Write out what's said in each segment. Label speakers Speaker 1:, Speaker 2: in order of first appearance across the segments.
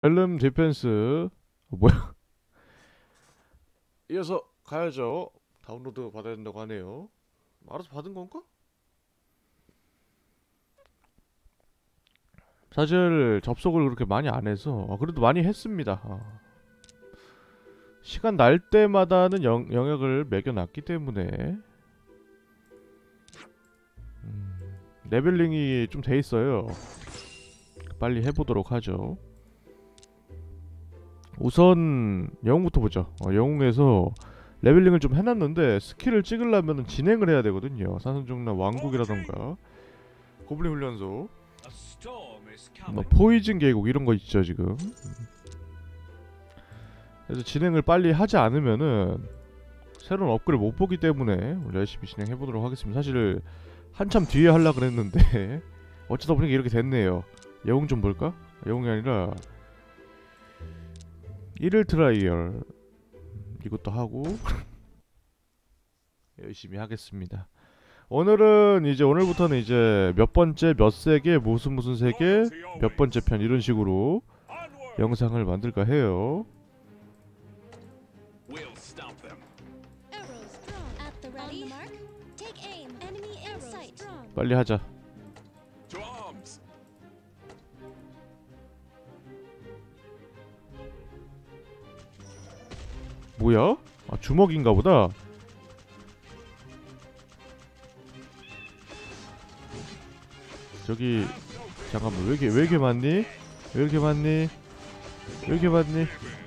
Speaker 1: 벨름 디펜스. 뭐야? 이어서 가야죠. 다운로드 받아야 된다고 하네요. 알아서 받은 건가? 사실 접속을 그렇게 많이 안 해서 그래도 많이 했습니다. 시간 날 때마다는 영역을 매겨놨기 때문에 레벨링이 좀 돼 있어요. 빨리 해보도록 하죠. 우선 영웅부터 보죠. 영웅에서 레벨링을 좀 해놨는데 스킬을 찍으려면 진행을 해야 되거든요. 산선종나 왕국이라던가 고블린 훈련소, 뭐 포이즌 계곡 이런 거 있죠 지금. 그래서 진행을 빨리 하지 않으면은 새로운 업글을 못 보기 때문에 열심히 진행해 보도록 하겠습니다. 사실 한참 뒤에 하려 그랬는데 어쩌다 보니까 이렇게 됐네요. 영웅 좀 볼까? 영웅이 아니라 1일 트라이얼 이것도 하고 열심히 하겠습니다. 오늘은 이제 오늘부터는 이제 몇 번째 몇 세계 무슨 세계 몇 번째 편 이런 식으로 영상을 만들까 해요. 빨리 하자. 뭐야? 아 주먹인가 보다. 저기 잠깐만 왜 이렇게 많니? 왜 이렇게 많니? 왜 이렇게 많니?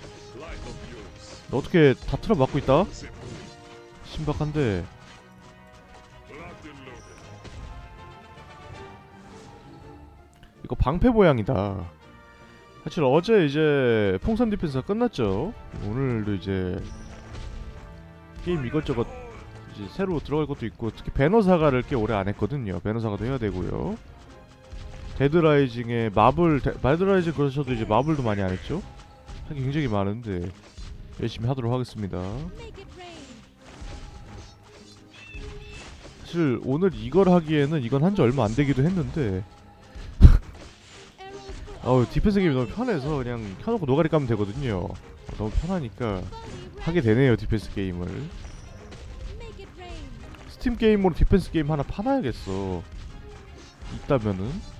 Speaker 1: 너 어떻게 다 틀어 막고 있다? 신박한데. 이거 방패 모양이다. 사실 어제 이제 풍선 디펜스가 끝났죠. 오늘도 이제 게임 이것저것 이제 새로 들어갈 것도 있고, 특히 배너 사가를 꽤 오래 안 했거든요. 배너 사가도 해야 되고요. 데드라이징에 데드라이징 그러셔도 이제 마블도 많이 안 했죠. 할 게 굉장히 많은데 열심히 하도록 하겠습니다. 사실 오늘 이걸 하기에는 이건 한지 얼마 안 되기도 했는데 디펜스 게임이 너무 편해서 그냥 켜놓고 노가리 까면 되거든요. 너무 편하니까 하게 되네요, 디펜스 게임을. 스팀 게임으로 디펜스 게임 하나 파놔야겠어, 있다면은.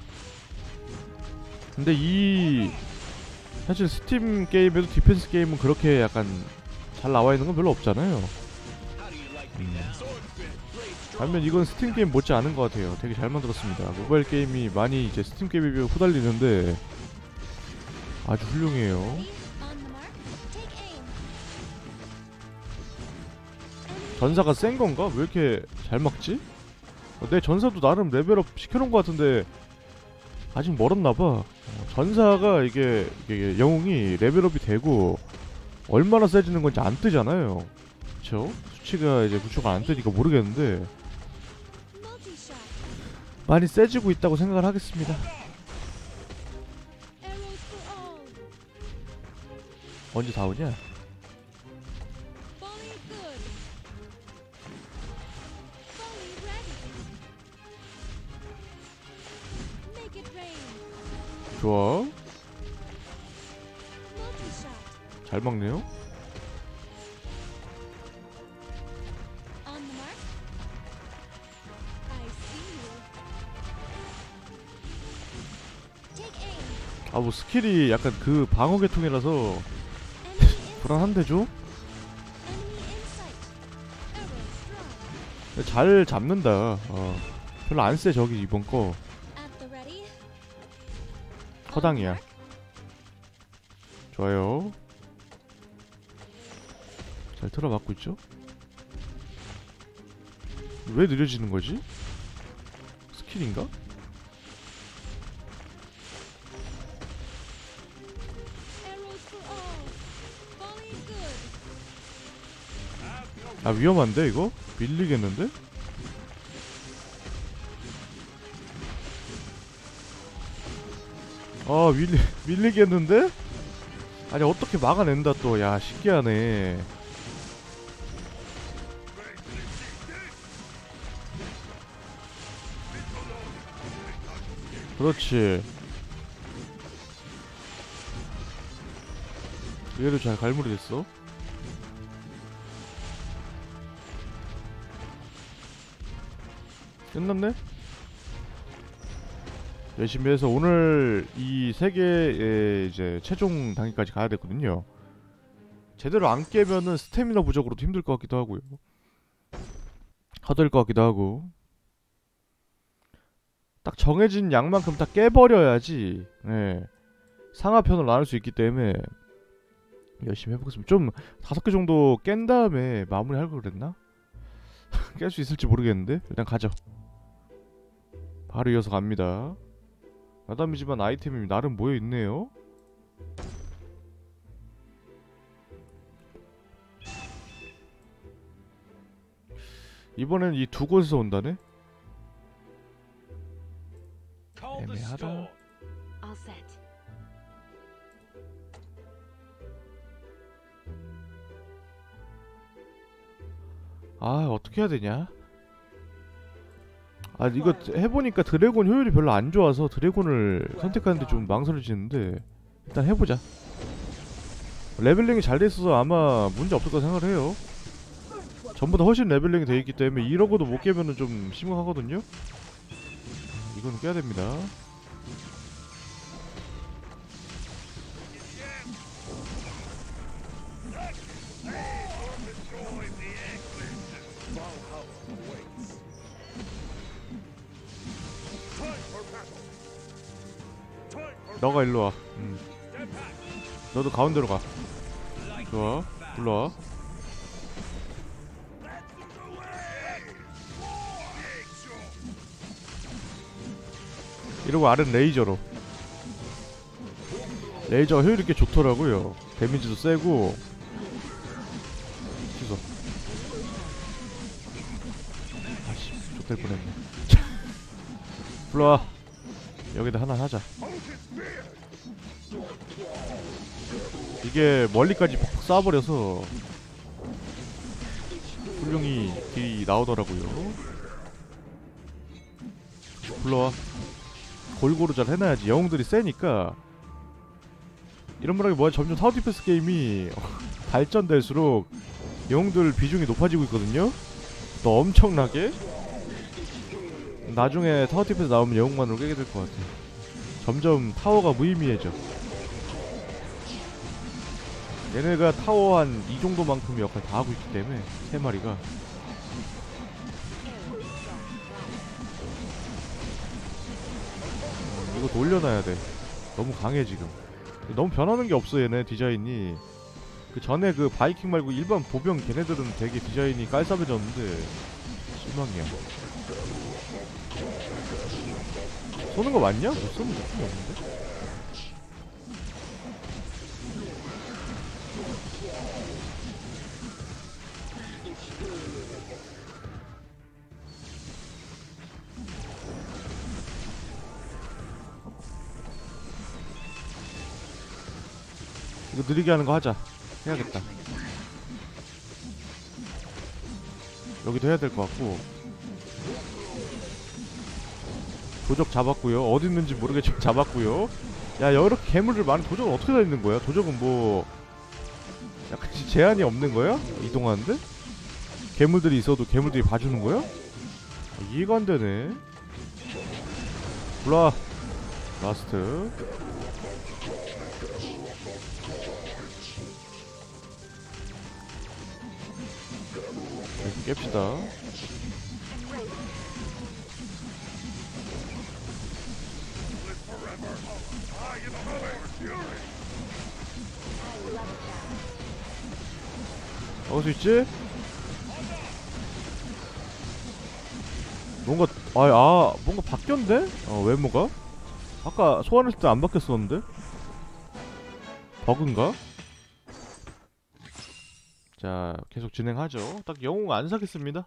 Speaker 1: 근데 사실 스팀 게임에도 디펜스 게임은 그렇게 약간 잘 나와있는 건 별로 없잖아요. 반면 이건 스팀 게임 못지 않은 것 같아요. 되게 잘 만들었습니다. 모바일 게임이 많이 이제 스팀 게임에 비해 후달리는데 아주 훌륭해요. 전사가 센 건가? 왜 이렇게 잘 막지? 내 전사도 나름 레벨업 시켜놓은 것 같은데 아직 멀었나봐. 전사가 이게 영웅이 레벨업이 되고 얼마나 세지는 건지 안 뜨잖아요. 그쵸? 수치가 이제 구초가 안 뜨니까 모르겠는데 많이 세지고 있다고 생각을 하겠습니다. 언제 다 오냐? 좋아. 잘 막네요. 뭐 스킬이 약간 그 방어 계통이라서 불안한데 좀? 잘 잡는다. 별로 안 세 저기 이번 거. 허당이야. 좋아요. 잘 틀어맞고 있죠? 왜 느려지는 거지? 스킬인가? 위험한데 이거? 밀리겠는데? 밀리겠는데? 아니 어떻게 막아낸다 또. 야 신기하네. 그렇지. 얘도 잘 갈무리 됐어. 끝났네? 열심히 해서 오늘 이 3개의 이제 최종 단계까지 가야 되거든요. 제대로 안 깨면은 스태미너 부족으로도 힘들 것 같기도 하고요. 허들 것 같기도 하고. 딱 정해진 양만큼 다 깨버려야지 네. 상하편으로 나눌 수 있기 때문에 열심히 해보겠습니다. 좀 5개 정도 깬 다음에 마무리 할 걸 그랬나? 깰 수 있을지 모르겠는데 일단 가죠. 바로 이어서 갑니다. 야담이지만 아이템이 나름 모여있네요. 이번엔 이 두 곳에서 온다네? 애매하다.
Speaker 2: All set.
Speaker 1: 아 어떻게 해야 되냐? 아 이거 해보니까 드래곤 효율이 별로 안 좋아서 드래곤을 선택하는데 좀 망설여지는데 일단 해보자. 레벨링이 잘 돼있어서 아마 문제 없을 거라 생각을 해요. 전보다 훨씬 레벨링이 돼있기 때문에 이러고도 못 깨면은 좀 심각하거든요? 이거는 깨야 됩니다. 너가 일로와. 너도 가운데로 가. 좋아. 불러와. 이러고 R은 레이저로. 레이저가 효율이 꽤 좋더라고요. 데미지도 세고. 취소. 아씨 족될 뻔했네. 불러와. 여기다 하나 하자. 이게 멀리까지 팍팍 쏴버려서 훌륭히 딜이 나오더라고요. 불러와. 골고루 잘 해놔야지. 영웅들이 세니까. 이런 말하기 뭐야. 점점 타워 디펜스 게임이 발전될수록 영웅들 비중이 높아지고 있거든요. 또 엄청나게. 나중에 타워 디펜스 나오면 영웅만으로 깨게 될 것 같아. 점점 타워가 무의미해져. 얘네가 타워 한 이 정도만큼의 역할 다 하고 있기 때문에 3마리가. 이거 올려놔야 돼. 너무 강해 지금. 너무 변하는 게 없어 얘네 디자인이. 그 전에 그 바이킹 말고 일반 보병 걔네들은 되게 디자인이 깔쌈해졌는데 실망이야. 쏘는 거 맞냐? 못 쏘는 느낌이 없는데? 이거 느리게 하는 거 하자. 해야겠다. 여기도 해야 될 것 같고. 도적 잡았고요. 어디 있는지 모르겠지만 잡았고요. 야 이렇게 괴물들 많은 도적은 어떻게 다 있는 거야? 도적은 뭐 약간 제한이 없는 거야? 이동하는데? 괴물들이 있어도 괴물들이 봐주는 거야? 이해가 안 되네. 불러와. 라스트. 이렇게 깹시다. 먹을 수 있지? 뭔가 뭔가 바뀌었네? 외모가? 아까 소환했을 때 안 바뀌었었는데? 버그인가? 자 계속 진행하죠. 딱 영웅 안 사겠습니다.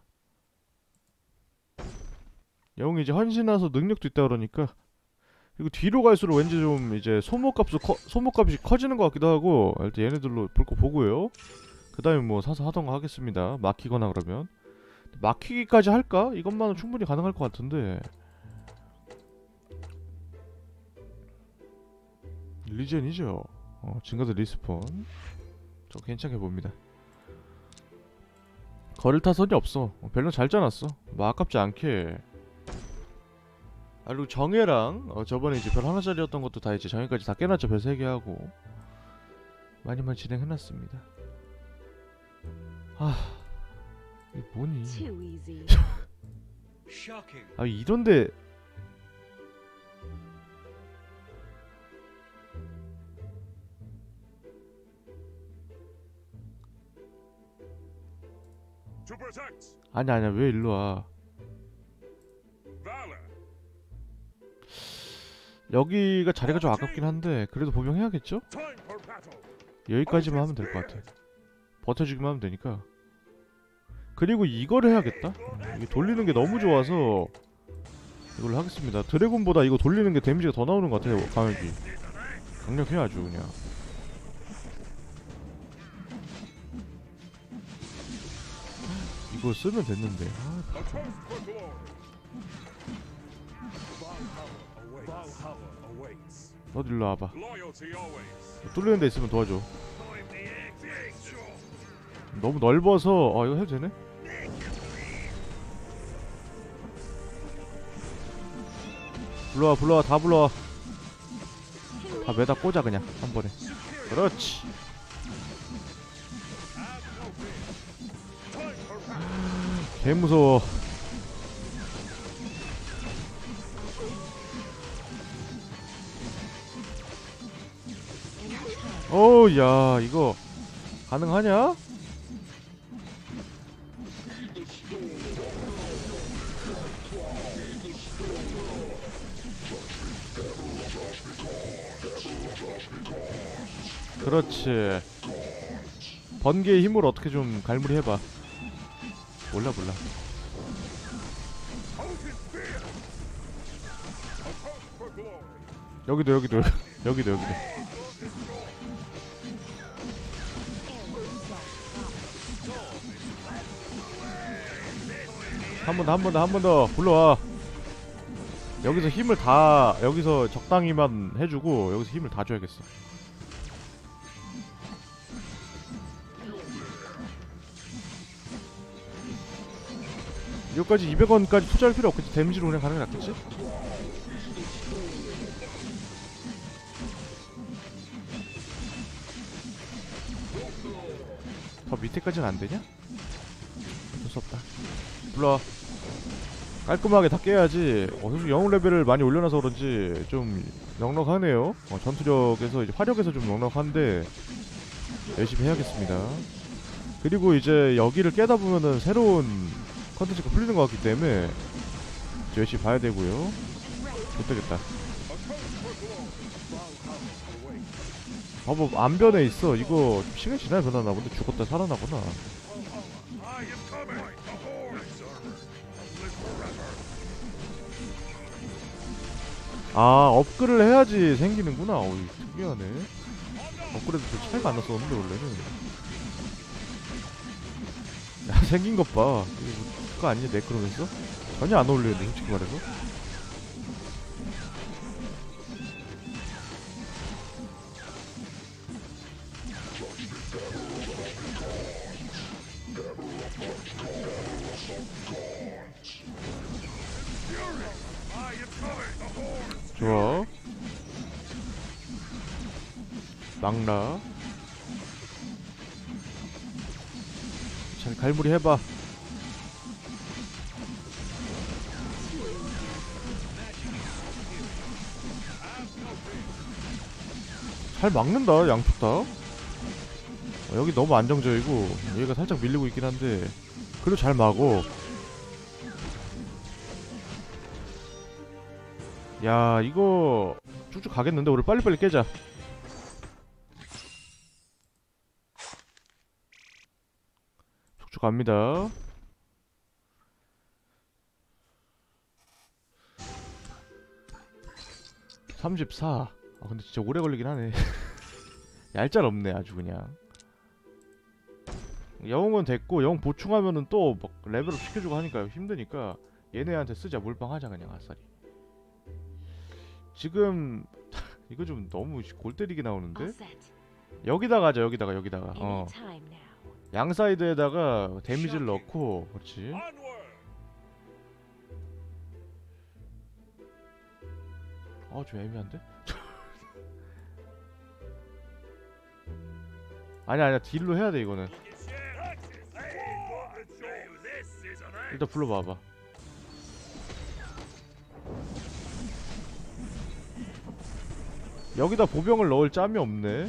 Speaker 1: 영웅이 이제 헌신해서 능력도 있다 그러니까. 그리고 뒤로 갈수록 왠지 좀 이제 소모값이 커지는 것 같기도 하고. 일단 얘네들로 볼 거 보고요. 그 다음에 뭐 사서 하던가 하겠습니다. 막히거나 그러면. 막히기까지 할까? 이것만은 충분히 가능할 것 같은데. 리젠이죠. 증가도 리스폰. 저 괜찮게 봅니다. 거릴 타선이 없어. 별로 잘 짜놨어. 뭐 아깝지 않게. 아, 그리고 정예랑 저번에 이제 별 하나짜리였던 것도 다 이제 정예까지 다 깨놨죠. 별 3개 하고 많이 진행해놨습니다. 아, 이게 뭐니?
Speaker 2: Too easy.
Speaker 1: 아, 이런데
Speaker 3: To protect
Speaker 1: 아니야 왜 일로 와?
Speaker 3: valor.
Speaker 1: 여기가 자리가 좀 아깝긴 한데 그래도 보병해야겠죠?
Speaker 3: Time for battle.
Speaker 1: 여기까지만 하면 될 것 같아. 버텨주기만 하면 되니까. 그리고 이거를 해야겠다. 이게 돌리는 게 너무 좋아서 이걸로 하겠습니다. 드래곤보다 이거 돌리는 게 데미지가 더 나오는 것 같아요. 강력이 강력해 아주 그냥. 이거 쓰면 됐는데. 아,
Speaker 3: A toast for glory. Valhalla awaits.
Speaker 1: 너도 일로 와봐.
Speaker 3: Loyalty always.
Speaker 1: 뚫리는 데 있으면 도와줘. 너무 넓어서 이거 해도 되네? 불러와 다 불러와. 다 매다 꽂아 그냥 한 번에. 그렇지. 개 무서워. 야 이거 가능하냐? 그렇지. 번개의 힘을 어떻게 좀 갈무리해봐. 몰라. 여기도 여기도. 한 번 더 불러와. 여기서 힘을 다 여기서 적당히만 해주고 여기서 힘을 다 줘야겠어. 여기까지 200원까지 투자할 필요 없겠지. 데미지로 그냥 가는 게 낫겠지? 더 밑에까지는 안 되냐? 어쩔 수 없다. 불러. 깔끔하게 다 깨야지. 솔직히 영웅 레벨을 많이 올려놔서 그런지 좀 넉넉하네요. 전투력에서 이제 화력에서 좀 넉넉한데 열심히 해야겠습니다. 그리고 이제 여기를 깨다 보면은 새로운 컨텐츠가 풀리는 것 같기 때문에 열심히 봐야 되고요. 좋되겠다. 봐봐 안 변해 있어. 이거 시간이 지나야 변하나 본데. 죽었다 살아나구나.
Speaker 3: I am coming. The hordes. Live forever.
Speaker 1: 아 업글을 해야지 생기는구나. 어이 특이하네. 업그레이드 별 차이가 안 났었는데 원래는. 야 생긴 것 봐. 이거 그거 아니냐 네크로면서? 전혀 안 어울리는데 솔직히 말해서. 좋아. 낙라. 잘 갈무리 해봐. 잘 막는다 양쪽 다. 여기 너무 안정적이고 얘가 살짝 밀리고 있긴 한데 그래도 잘 막어. 야 이거 쭉쭉 가겠는데. 우리 빨리빨리 깨자. 쭉쭉 갑니다. 34. 아 근데 진짜 오래 걸리긴 하네. 얄짤없네 아주 그냥. 영웅은 됐고 영웅 보충하면은 또 막 레벨업 시켜주고 하니까 힘드니까 얘네한테 쓰자. 몰빵하자 그냥 아싸리. 지금 이거 좀 너무 골 때리게 나오는데?
Speaker 2: All set.
Speaker 1: 여기다가 가자. 여기다가
Speaker 2: Any time now.
Speaker 1: 양 사이드에다가 데미지를 넣고. 그렇지.
Speaker 3: Onward!
Speaker 1: 좀 애매한데? 아니야 딜로 해야 돼 이거는. 일단 불러봐봐. 여기다 보병을 넣을 짬이 없네.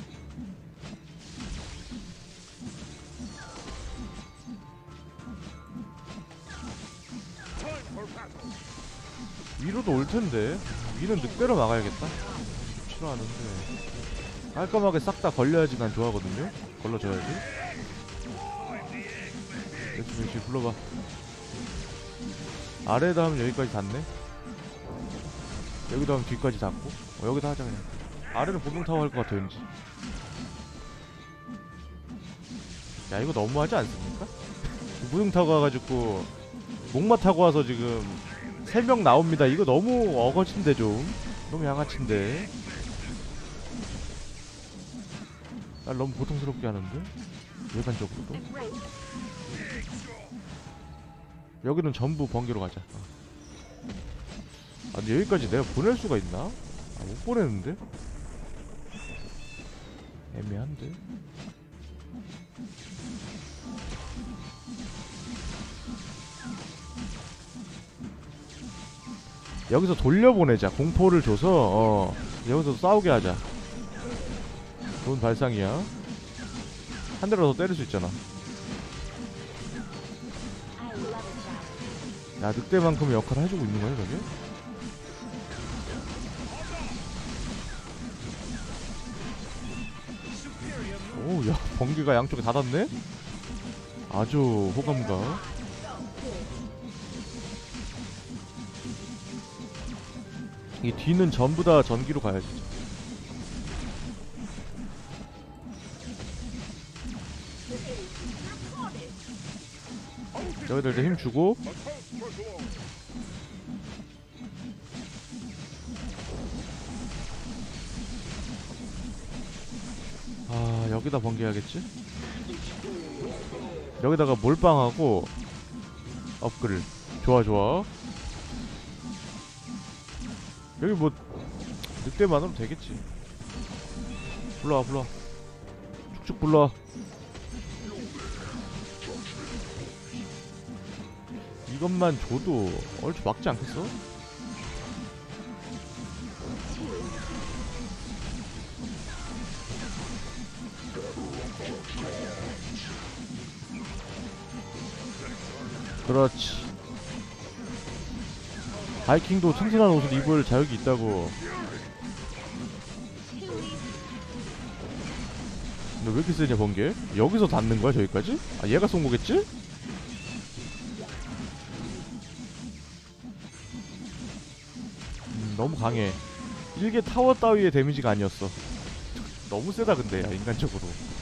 Speaker 1: 위로도 올 텐데. 위는 늑대로 막아야겠다. 싫어하는데 깔끔하게 싹 다 걸려야지 난 좋아하거든요. 걸러줘야지. 역시 불러봐. 아래에다 하면 여기까지 닿네. 여기다 하면 뒤까지 닿고. 여기다 하자 그냥. 아래는 보병타워 할 것 같아 왠지. 야 이거 너무하지 않습니까? 무용타고 와가지고 목마 타고 와서 지금 3명 나옵니다. 이거 너무 어거진데 좀. 너무 양아치인데. 날 너무 고통스럽게 하는데? 일반적으로도. 여기는 전부 번개로 가자. 근데 여기까지 내가 보낼 수가 있나? 못 보내는데? 애매한데? 여기서 돌려보내자. 공포를 줘서 여기서 싸우게 하자. 좋은 발상이야. 한 대라도 더 때릴 수 있잖아.
Speaker 2: I love a challenge.
Speaker 1: 야 늑대만큼의 역할을 해주고 있는 거야 저게? 오, 야 번개가 양쪽에 다 닿네? 아주 호감가. 이 뒤는 전부 다 전기로 가야지. 저기들 이제 힘 주고. 여기다 번개하겠지? 여기다가 몰빵하고 업글. 좋아. 여기 뭐 늑대만으로 되겠지. 불러와 쭉쭉 불러와. 이것만 줘도 얼추 막지 않겠어? 그렇지. 바이킹도 튼튼한 옷을 입을 자격이 있다고. 근데 왜 이렇게 세냐 번개? 여기서 닿는 거야 저기까지? 얘가 쏜 거겠지? 너무 강해. 일개 타워 따위의 데미지가 아니었어. 너무 세다 근데 야 인간적으로.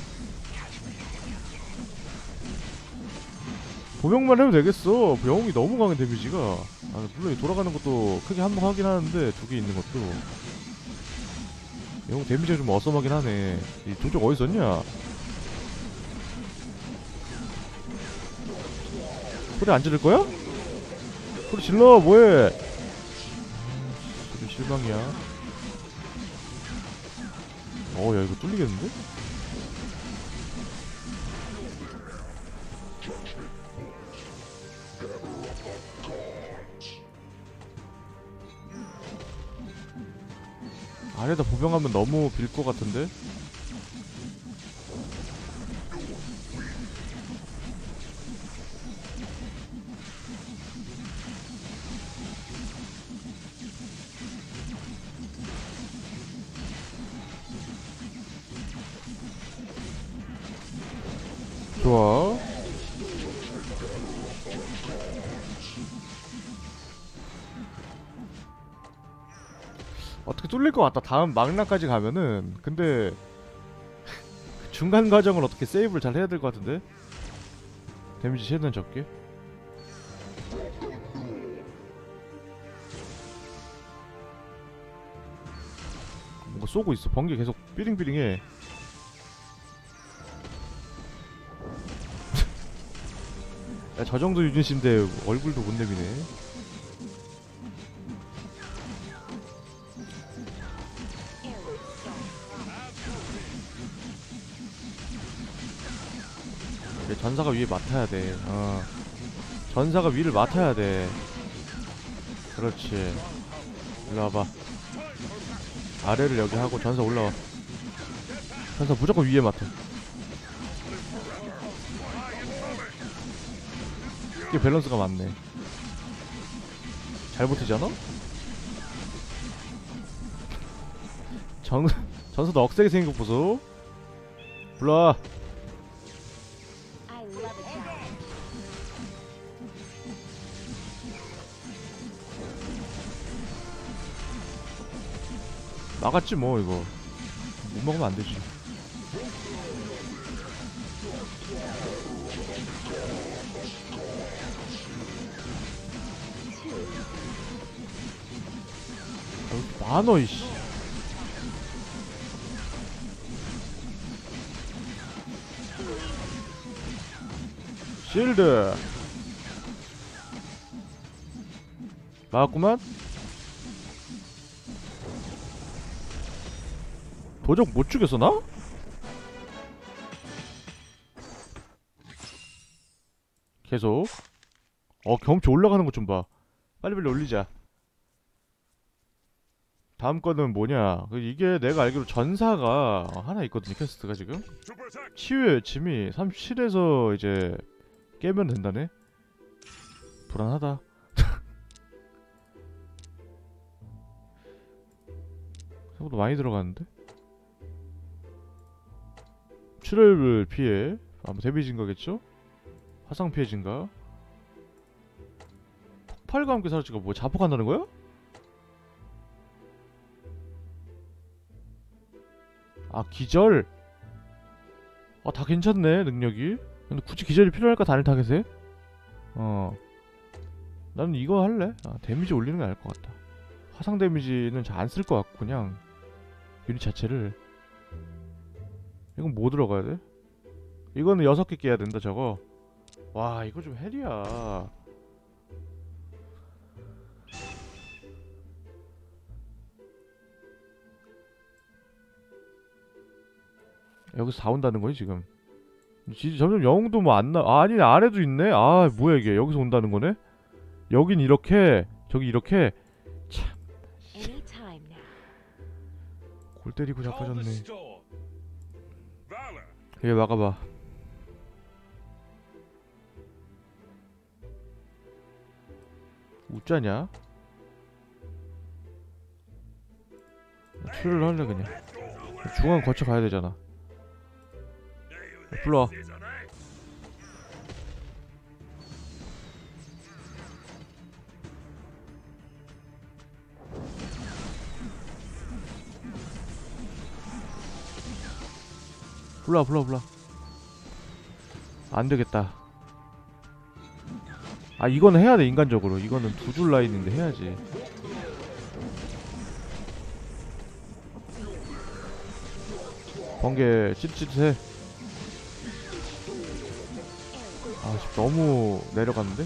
Speaker 1: 보병만 해도 되겠어. 영웅이 너무 강해 데미지가. 물론 돌아가는 것도 크게 한몫하긴 하는데 두 개 있는 것도 영웅 데미지가 좀 어썸하긴 하네. 이 조적 어디 있었냐? 소리 안 지를 거야? 소리 질러 뭐해? 소리 실망이야. 야 이거 뚫리겠는데? 아래다 보병하면 너무 빌 것 같은데? 좋아. 어떻게 뚫릴 것 같다. 다음 망라까지 가면은. 근데 중간 과정을 어떻게 세이브를 잘 해야 될 것 같은데? 데미지 최대한 적게. 뭔가 쏘고 있어. 번개 계속 삐링삐링해. 야, 저 정도 유닛인데 얼굴도 못 내미네. 그래, 전사가 위에 맡아야 돼. 전사가 위를 맡아야 돼. 그렇지. 일로 와봐. 아래를 여기 하고 전사 올라와. 전사 무조건 위에 맡아. 이게 밸런스가 맞네. 잘못이잖아? 전사도 억세게 생긴 거 보소. 불러와.
Speaker 2: I love a challenge.
Speaker 1: 나갔지 뭐 이거. 못 먹으면 안 되지. 여기 많어 이씨. 실드 나왔구만. 도적 못 죽였어 나? 계속 경치 올라가는 것 좀 봐. 빨리빨리 올리자. 다음 거는 뭐냐, 이게 내가 알기로 전사가 하나 있거든요. 퀘스트가 지금
Speaker 3: To protect.
Speaker 1: 치유의 짐이 37에서 이제 깨면 된다네. 불안하다. 생각보다 많이 들어가는데. 출혈 피해 아마 데미지 증가겠죠? 화상 피해 증가. 폭발과 함께 사라지가 뭐 자폭한다는 거야? 아 기절. 다 괜찮네 능력이. 근데 굳이 기절이 필요할까 단일 타겟에? 나는 이거 할래. 데미지 올리는 게 나을 것 같다. 화상 데미지는 잘 안 쓸 것 같고 그냥 유닛 자체를. 이건 뭐 들어가야 돼? 이거는 6개 깨야 된다 저거. 와 이거 좀 헬이야. 여기서 다 온다는 거지 지금. 점점 영웅도 뭐 안 나. 아니 아래도 있네. 뭐야 이게. 여기서 온다는 거네. 여긴 이렇게 저기 이렇게. 참
Speaker 2: Anytime now.
Speaker 1: 골 때리고 자빠졌네.
Speaker 3: Valor.
Speaker 1: 얘 막아봐. 웃자냐? 출혈을 할래 그냥. 중앙 거쳐 가야 되잖아. 불러와. 불러. 안 되겠다. 이거는 해야 돼 인간적으로. 이거는 2줄 라인인데 해야지. 번개 찌릿찌릿해. 너무 내려갔는데?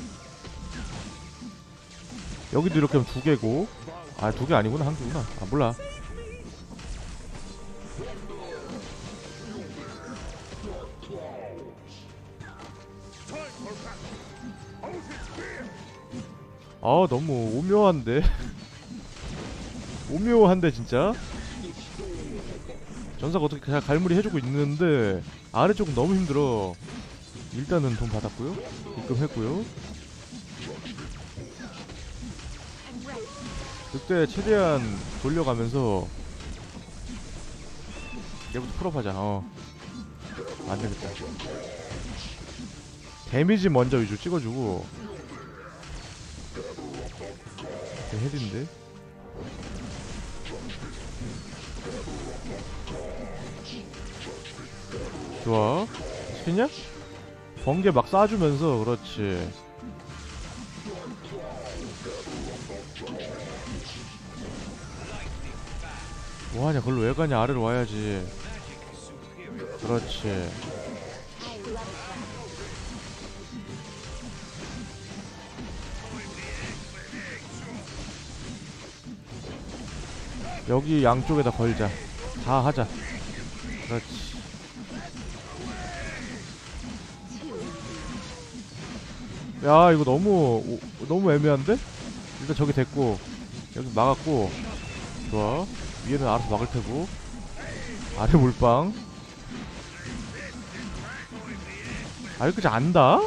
Speaker 1: 여기도 이렇게 하면 2개고. 2개 아니구나. 1개구나. 몰라. 너무 오묘한데? 오묘한데 진짜? 전사가 어떻게 그냥 갈무리 해주고 있는데 아래쪽은 너무 힘들어. 일단은 돈 받았고요. 입금했고요. 그때 최대한 돌려가면서 얘부터 풀업하자. 안되겠다. 데미지 먼저 위주로 찍어주고. 헬인데? 좋아. 시켰냐? 번개 막 쏴주면서. 그렇지. 뭐하냐 걸로 왜 가냐. 아래로 와야지. 그렇지. 여기 양쪽에다 걸자. 다 하자. 그렇지. 야 이거 너무 애매한데? 일단 저기 됐고 여기 막았고 좋아. 위에는 알아서 막을 테고 아래 몰빵. 아 이렇게 안다?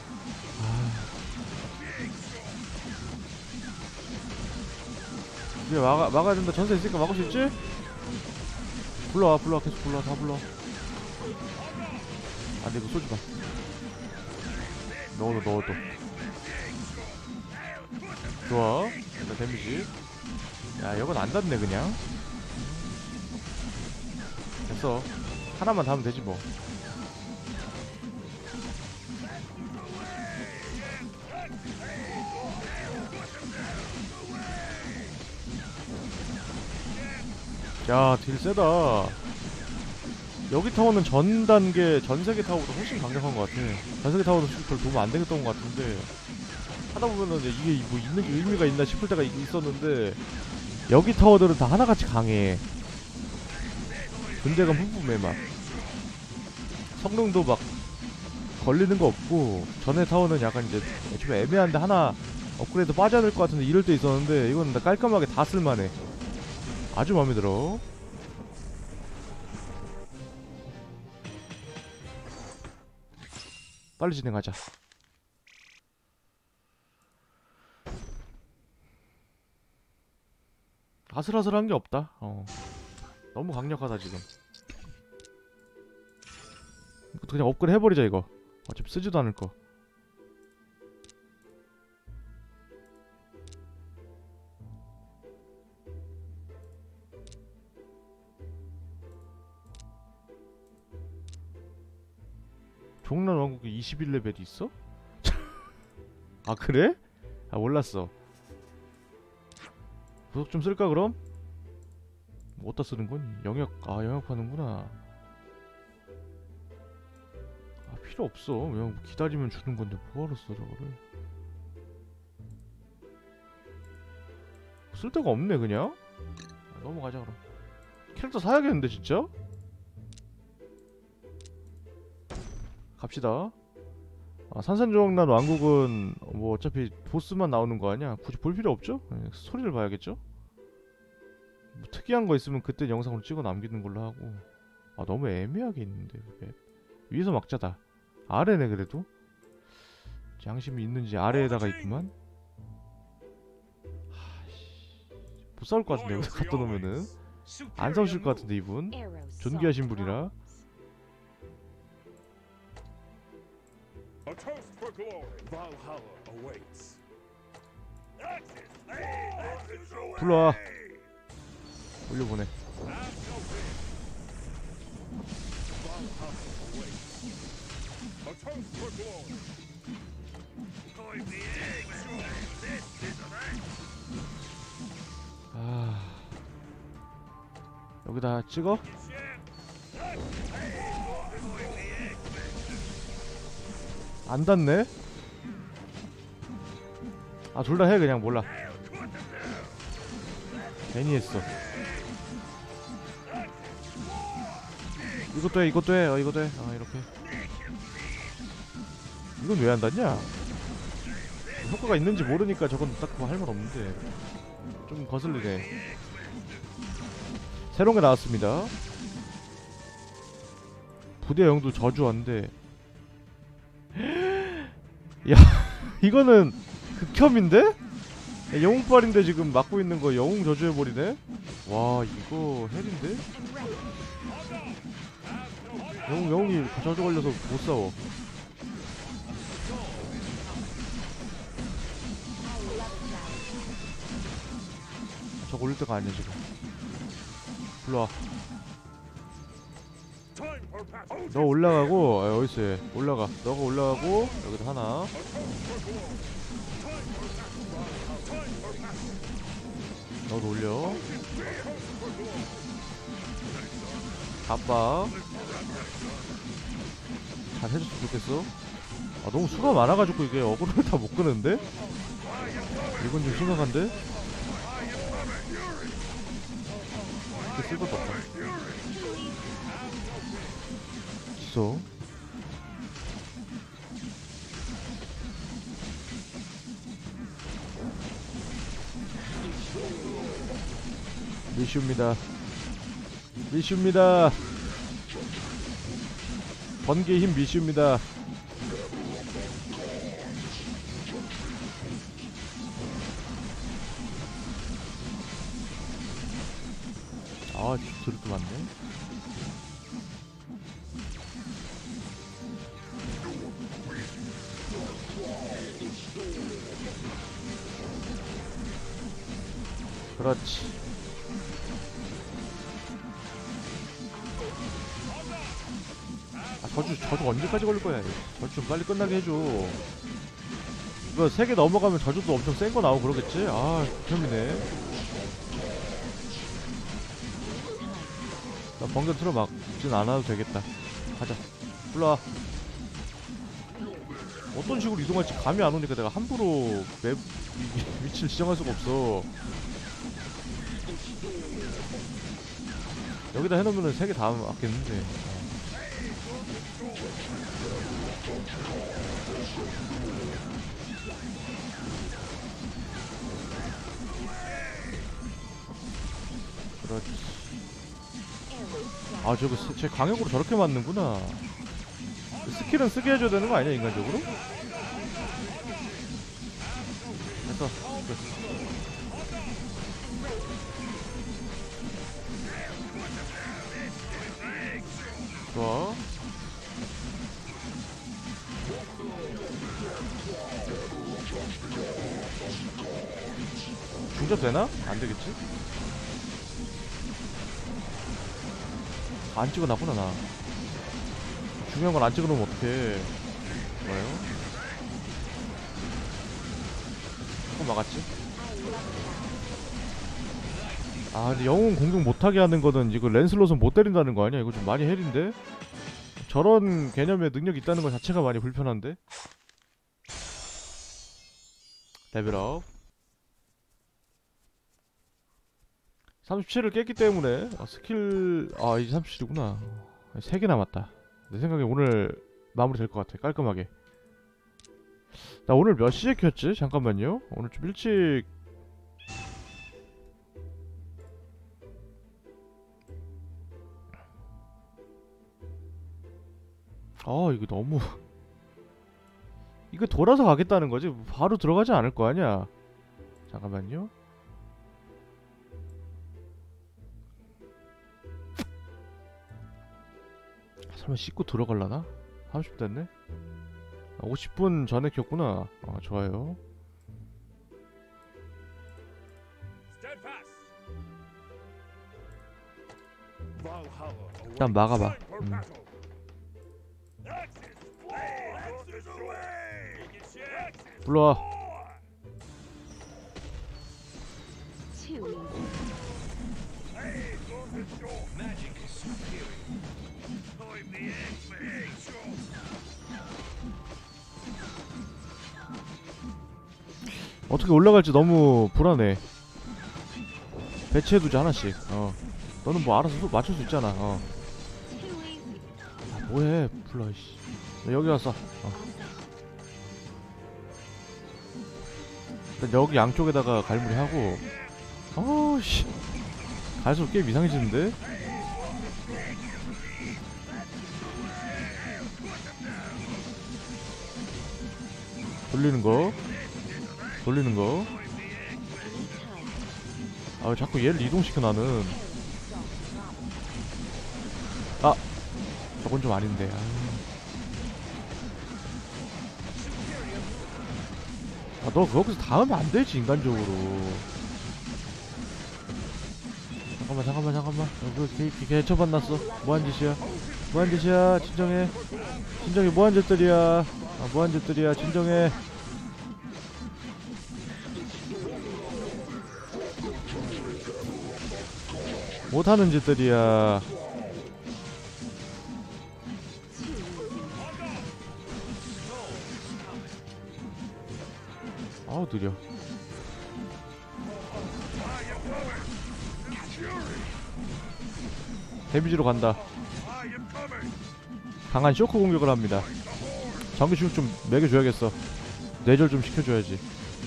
Speaker 1: 이제 막아야 된다. 전세 있으니까 막을 수 있지? 불러와 계속 불러와. 다 불러. 안돼 이거 쏘지마. 넣어도 좋아. 일단 데미지. 야 이건 안 닿네 그냥. 됐어. 하나만 닿으면 되지 뭐. 야 딜 세다. 여기 타워는 전 단계 전세계 타워보다 훨씬 강력한 것 같아. 전세계 타워도 별 도움 안 되겠던 것 같은데 하다 보면은 이게 뭐 있는 게 의미가 있나 싶을 때가 있었는데 여기 타워들은 다 하나같이 강해. 존재감 뿜뿜해. 막 성능도 막 걸리는 거 없고 전에 타워는 약간 이제 좀 애매한데 하나 업그레이드 빠져야 될 것 같은데 이럴 때 있었는데 이건 깔끔하게 다 쓸만해. 아주 마음에 들어. 빨리 진행하자. 아슬아슬한 게 없다. 너무 강력하다 지금. 이것도 그냥 업그레이드 해버리자 이거. 어차피 쓰지도 않을 거. 종란 왕국이 21레벨이 있어? 아 그래? 아 몰랐어. 부속 좀 쓸까 그럼? 뭐 어디다 쓰는 거니? 영역 영역 파는구나. 아 필요 없어. 그냥 기다리면 주는 건데 뭐하러 써 저거를. 쓸 데가 없네 그냥. 넘어가자 그럼. 캐릭터 사야겠는데 진짜? 갑시다. 산산조각난 왕국은 뭐 어차피 보스만 나오는 거 아니야? 굳이 볼 필요 없죠? 스토리를 봐야겠죠? 뭐 특이한 거 있으면 그때 영상으로 찍어 남기는 걸로 하고. 너무 애매하게 있는데 맵. 위에서 막자다. 아래네 그래도. 양심이 있는지 아래에다가 있구만. 못 싸울 것 같은데 여기서 갖다 놓으면은 안 싸우실 것 같은데 이분 존귀하신 분이라.
Speaker 3: A toast for glory. Valhalla awaits.
Speaker 1: 불러와. 올려보내.
Speaker 3: A toast for glory.
Speaker 1: 여기다 찍어? 안 닿네? 둘 다 해 그냥. 몰라. 괜히 했어. 이것도 해 이것도 해. 이것도 해. 이렇게. 이건 왜 안 닿냐? 효과가 있는지 모르니까 저건 딱 뭐 할 말 없는데 좀 거슬리네. 새로운 게 나왔습니다. 부대 영도 저주한데. 야 이거는 극혐인데? 영웅빨인데 지금 막고 있는 거 영웅 저주해버리네? 와 이거 헬인데? 영웅이 저주 걸려서 못 싸워. 저거 올릴 때가 아니야 지금. 불러와. 너 올라가고 어딨어 얘. 올라가. 너가 올라가고 여기도 하나. 너도 올려. 아빠 잘 해줬으면 좋겠어. 너무 수가 많아가지고 이게 어그로를 다 못 끄는데? 이건 좀 심각한데? 스킬 쓸 것도 없다. 취소. 미슈입니다. 미슈입니다. 번개의 힘 미슈입니다. 아, 저렇게 많네. 그렇지. 아, 저주 언제까지 걸릴 거야? 저주 좀 빨리 끝나게 해줘. 이거 3개 넘어가면 저주도 엄청 센 거 나오고 그러겠지? 아, 극혐이네. 나 번개 틀어 막진 않아도 되겠다. 가자. 올라와. 어떤 식으로 이동할지 감이 안 오니까 내가 함부로 맵 위치를 지정할 수가 없어. 여기다 해놓으면은 3개 다 맞겠는데. 그렇지. 아, 저거 제 강력으로 저렇게 맞는구나. 스킬은 쓰게 해줘야 되는 거 아니야, 인간적으로? 됐어. 좋아. 중접 되나? 안 되겠지? 안 찍어놨구나, 나. 중요한 건 안 찍어놓으면 어떡해. 뭐예요? 조금 막았지? 아, 근데 영웅 공격 못하게 하는 거는 이거 랜슬롯은 못 때린다는 거 아니야? 이거 좀 많이 헬인데? 저런 개념의 능력이 있다는 것 자체가 많이 불편한데? 레벨업 37을 깼기 때문에 스킬... 아, 이제 37이구나. 3개 남았다. 내 생각에 오늘 마무리 될 것 같아. 깔끔하게. 나 오늘 몇 시에 켰지? 잠깐만요. 오늘 좀 일찍... 아, 이거 너무... 이거 돌아서 가겠다는 거지? 바로 들어가지 않을 거 아니야? 잠깐만요. 설마 씻고 들어갈라나? 30분 됐네? 50분 전에 켰구나. 좋아요. 일단 막아봐. 불러와. 어떻게 올라갈지 너무 불안해. 배치해두자 하나씩. 너는 뭐 알아서 맞출 수 있잖아. 아, 뭐해 불러 씨. 여기 왔어. 일단 여기 양쪽에다가 갈무리 하고. 씨. 갈수록 게임 이상해지는데? 돌리는 거. 돌리는 거. 아, 왜 자꾸 얘를 이동시켜 나는. 아, 저건 좀 아닌데. 아, 너 거기서 닿으면 안 되지, 인간적으로. 잠깐만. 개처 만났어. 뭐한 짓이야? 뭐한 짓이야? 진정해. 진정해. 뭐한 짓들이야? 뭐한 짓들이야? 진정해. 못하는 짓들이야. 아우 느려. 데미지로 간다.
Speaker 3: I am coming.
Speaker 1: 강한 쇼크 공격을 합니다. 전기 충격 좀 매겨줘야겠어. 뇌절 좀 시켜줘야지.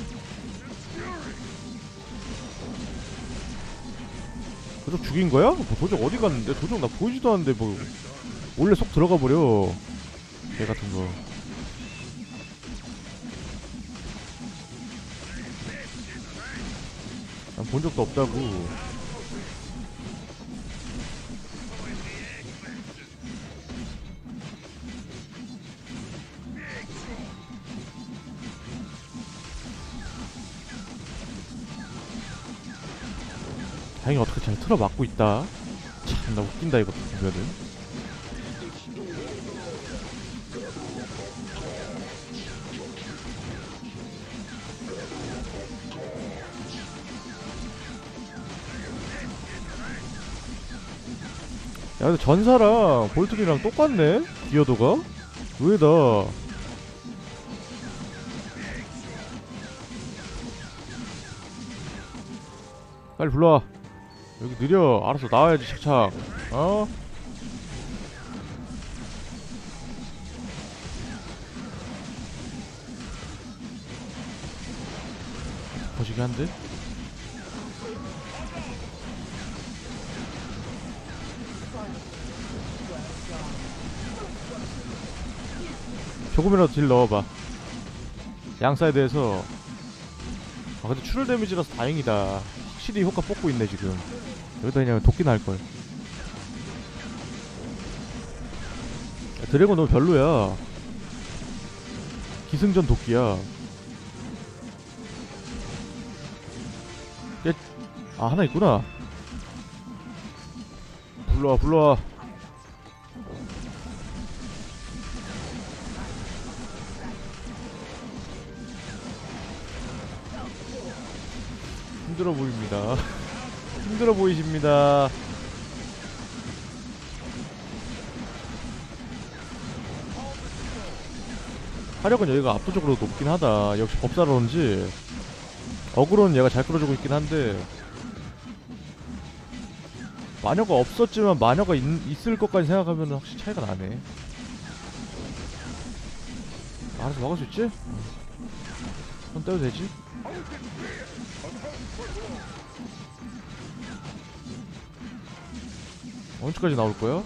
Speaker 1: 도적 죽인 거야? 뭐 도적 어디 갔는데? 도적 나 보이지도 않는데 뭐 원래 속 들어가 버려. 개 같은 거. 난 본 적도 없다고. 다행히 어떻게 잘 틀어막고 있다. 참 나 웃긴다 이거 보면은. 야 근데 전사랑 볼튼이랑 똑같네? 기어도가? 의외다. 빨리 불러와. 여기 느려. 알아서 나와야지 착착. 어? 거시기 한데? 조금이라도 딜 넣어봐. 양사이드에서. 아 근데 출혈 데미지라서 다행이다. 확실히 효과 뽑고 있네 지금. 여기다 그냥 도끼 날걸. 드래곤 너무 별로야. 기승전 도끼야. 아 하나 있구나. 불러와 불러와. 힘들어 보입니다. 힘들어 보이십니다. 화력은 여기가 압도적으로 높긴 하다. 역시 법사로인지 어그로는 얘가 잘 끌어주고 있긴 한데 마녀가 없었지만 마녀가 있을 것까지 생각하면 확실히 차이가 나네. 알아서 막을 수 있지? 손 떼도 되지? 언제까지 나올 거야?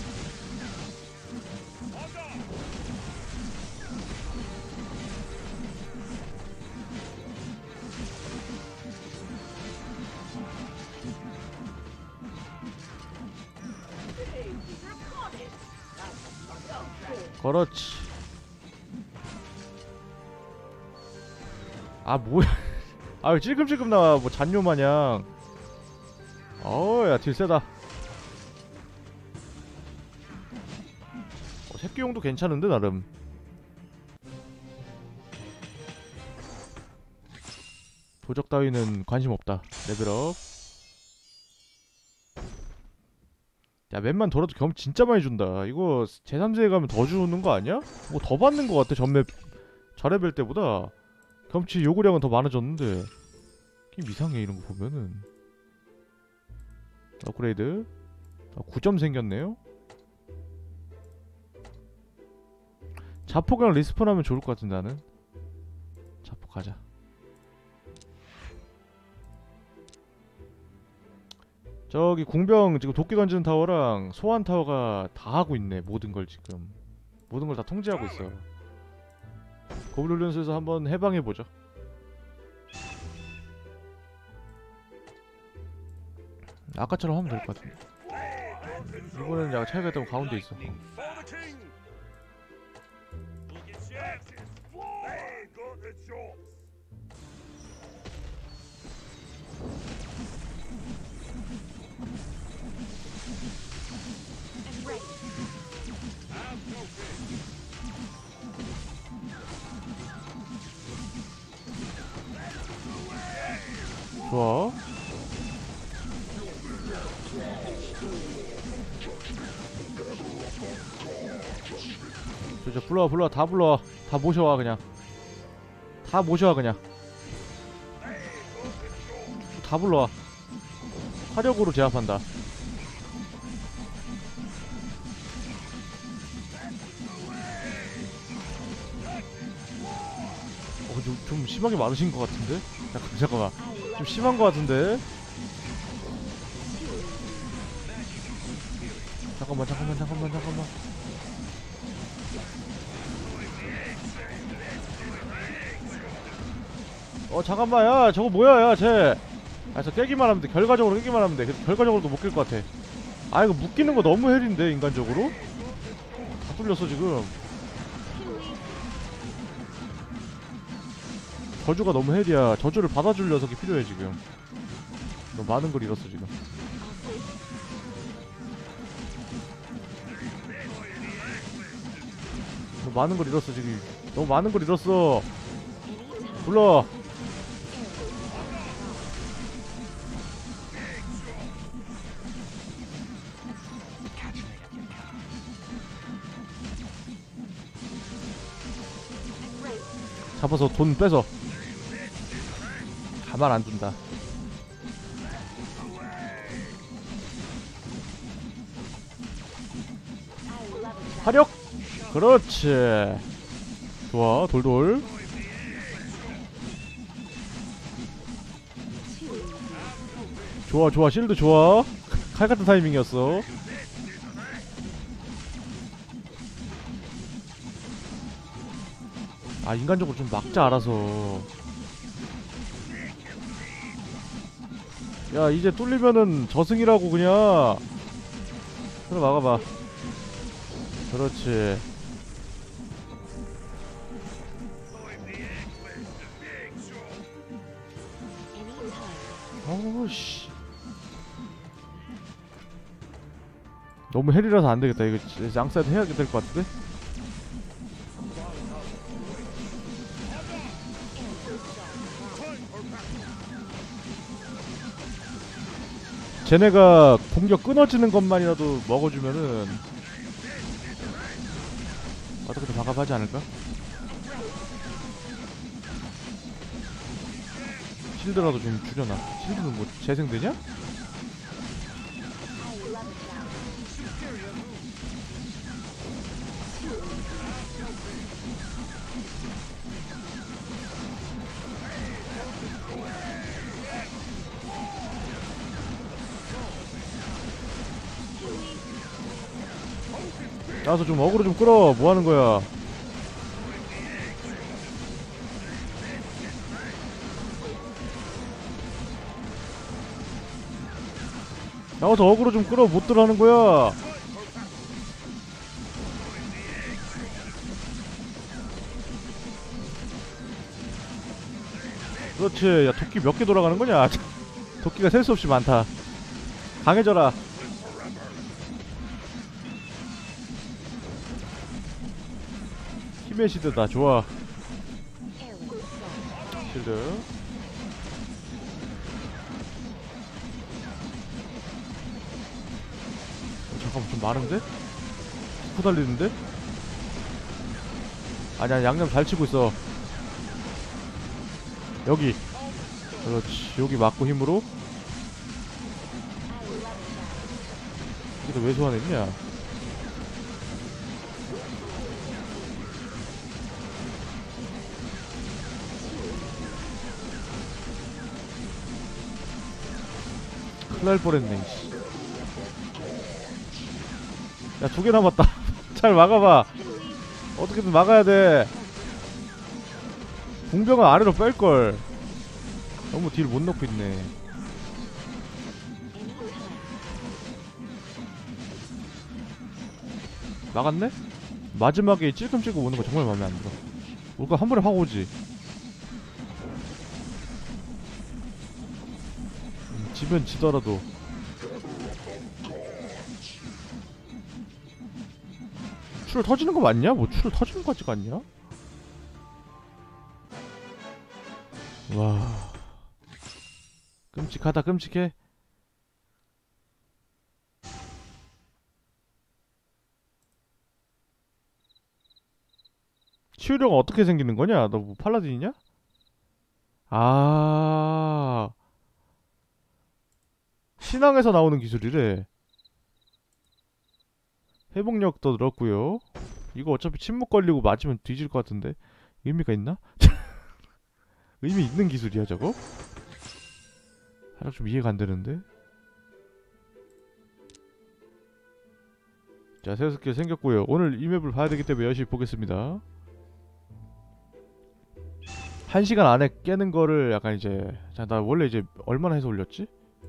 Speaker 1: 그렇지. 아 뭐야. 아유 찔끔찔끔 나와. 뭐 잔뇨 마냥. 어야 딜 세다. 새끼용도 괜찮은데 나름. 도적 따위는 관심 없다. 레벨업. 야 맵만 돌아도 경험 진짜 많이 준다. 이거 제3세에 가면 더 주는 거 아니야? 뭐 더 받는 거 같아. 전맵 저레벨 때보다 경험치 요구량은 더 많아졌는데 게임 이상해 이런 거 보면은. 업그레이드. 9점 생겼네요. 자폭이랑 리스폰하면 좋을 것 같은데 나는. 자폭 가자. 저기 궁병 지금 도끼 던지는 타워랑 소환 타워가 다 하고 있네. 모든 걸 지금 모든 걸 다 통제하고 있어. 고블 훈련소에서 한번 해방해보죠. 아까처럼 하면 될 것 같은데. 이번에는 약간 차이가 있다고 가운데 있어.
Speaker 3: For the king. Yes. They got its yours.
Speaker 2: I'm ready.
Speaker 3: Have no fear.
Speaker 1: 좋아. 저 불러와 불러와. 다 불러와. 다 모셔와 그냥. 다 모셔와 그냥. 다 불러와. 화력으로 제압한다. 좀 심하게 많으신 것 같은데? 잠깐만. 좀 심한 것 같은데? 잠깐만. 잠깐만, 야, 저거 뭐야, 야, 쟤. 저 깨기만 하면 돼. 결과적으로 깨기만 하면 돼. 결과적으로도 못 깰 것 같아. 이거 묶이는 거 너무 헬인데, 인간적으로? 다 뚫렸어, 지금. 저주가 너무 헬이야. 저주를 받아줄 녀석이 필요해, 지금. 너무 많은 걸 잃었어, 지금. 너무 많은 걸 잃었어, 지금. 너무 많은 걸 잃었어. 불러. 잡아서 돈 뺏어. 가만 안 둔다. 화력! 그렇지. 좋아, 돌돌. 좋아, 실드 좋아. 칼 같은 타이밍이었어. 인간적으로 좀 막자, 알아서. 야, 이제 뚫리면은 저승이라고, 그냥. 그래, 막아봐. 그렇지. 어우씨. 너무 헬이라서 안되겠다. 이거 양사이드 해야 될 것 같은데? 쟤네가 공격 끊어지는 것만이라도 먹어주면은 어떻게든 박압하지 않을까? 실드라도 좀 줄여놔. 실드는 뭐 재생되냐? 나와서 좀 어그로 좀 끌어. 뭐하는 거야? 나와서 어그로 좀 끌어. 못 들어가는 거야. 그렇지. 야, 도끼 몇 개 돌아가는 거냐? 도끼가 셀 수 없이 많다. 강해져라. 힘의 시드다. 좋아. 실드. 잠깐만, 좀 많은데? 스포 달리는데? 아니야, 양념 잘 치고 있어. 여기. 그렇지. 여기 맞고 힘으로. 여기서 왜 소환했냐? 큰일 날 뻔했네. 야, 2개 남았다. 잘 막아봐. 어떻게든 막아야 돼. 공병은 아래로 뺄걸. 너무 딜 못 넣고 있네. 막았네? 마지막에 찔끔찔끔 오는 거 정말 마음에 안 들어. 올 거 한 번에 확 오지. 지면 지더라도. 출 터지는 거 맞냐? 뭐 출 터지는 거 같지가 않냐? 와, 끔찍하다. 끔찍해. 치유료가 어떻게 생기는 거냐? 너 뭐 팔라딘이냐? 아, 신앙에서 나오는 기술이래. 회복력도 늘었고요. 이거 어차피 침묵 걸리고 맞으면 뒤질 것 같은데 의미가 있나? 의미 있는 기술이야 저거? 살짝 좀 이해가 안 되는데. 자, 새로 스킬 생겼고요. 오늘 이 맵을 봐야 되기 때문에 열심히 보겠습니다. 1시간 안에 깨는 거를 약간 이제, 자, 나 원래 이제 얼마나 해서 올렸지?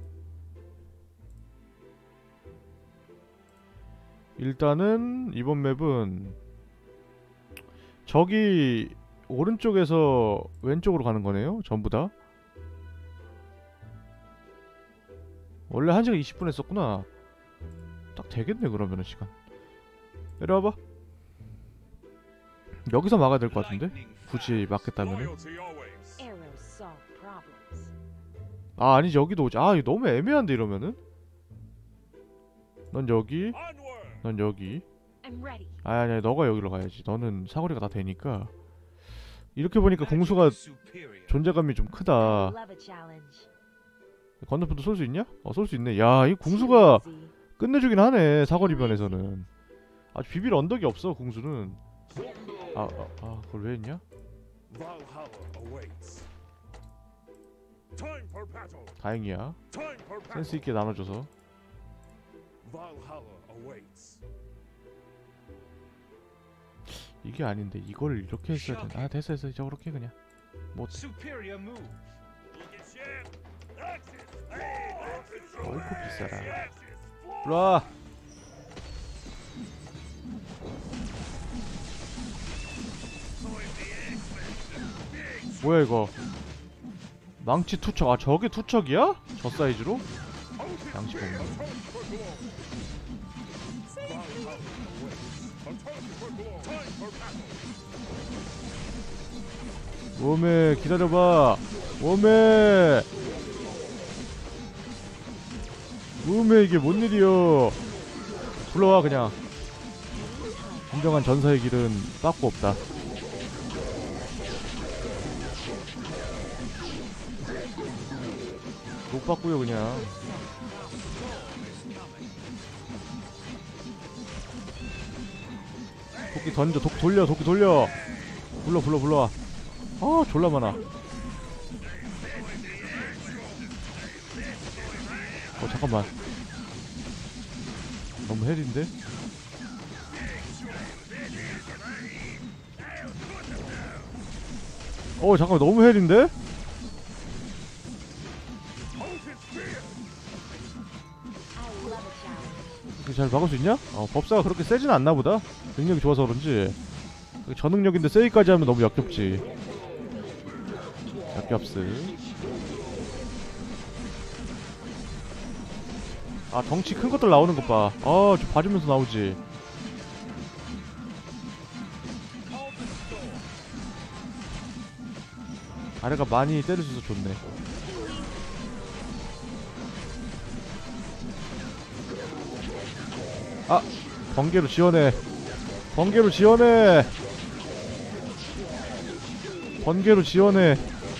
Speaker 1: 일단은 이번 맵은 저기 오른쪽에서 왼쪽으로 가는 거네요. 전부 다. 원래 1시간 20분 했었구나. 딱 되겠네 그러면은 시간. 내려와봐. 여기서 막아야 될 것 같은데? 굳이 막겠다면은.
Speaker 3: Loyalty always.
Speaker 2: Arrows solve problems.
Speaker 1: 아, 아니지, 여기도 오지. 아, 이거 너무 애매한데 이러면은. 넌 여기,
Speaker 3: Onward.
Speaker 1: 넌 여기.
Speaker 2: I'm ready.
Speaker 1: 아니, 너가 여기로 가야지. 너는 사거리가 다 되니까. 이렇게 보니까 공수가 존재감이 좀 크다.
Speaker 2: Love a challenge.
Speaker 1: 건너편도 쏠 수 있냐? 쏠 수 있네. 야, 이 공수가
Speaker 2: Easy.
Speaker 1: 끝내주긴 하네. 사거리 면에서는. 아주 비빌 언덕이 없어 공수는. 그걸 왜 했냐?
Speaker 3: Valhalla awaits. Time for battle.
Speaker 1: 다행이야.
Speaker 3: Time for battle.
Speaker 1: 센스 있게 나눠줘서.
Speaker 3: Valhalla awaits.
Speaker 1: 이게 아닌데 이걸 이렇게 했어야 되나? 됐어. 저렇게 그냥. 뭐 어때?
Speaker 4: Superior move.
Speaker 3: Look at shit. Axis. Hey, axis.
Speaker 1: 어이구 비싸라.
Speaker 3: Axis.
Speaker 1: 일로와. 뭐야 이거? 망치 투척. 아, 저게 투척이야? 저 사이즈로? 양식 없네. 오메 기다려봐. 오메 이게 뭔 일이여. 불러와 그냥. 진정한 전사의 길은 빠꾸 없다. 못 봤고요 그냥. 도끼 던져. 도끼 돌려. 불러와. 아 졸라 많아. 잠깐만. 너무 헬인데? 잠깐만 너무 헬인데?
Speaker 2: I love a challenge.
Speaker 1: 이렇게 잘 막을 수 있냐? 법사가 그렇게 세진 않나 보다. 능력이 좋아서 그런지. 저 능력인데 세이까지 하면 너무 역겹지. 역겹스. 덩치 큰 것들 나오는 것 봐. 좀 봐주면서 나오지. 아래가 많이 때려줘서 좋네. 번개로 지원해. 번개로 지원해.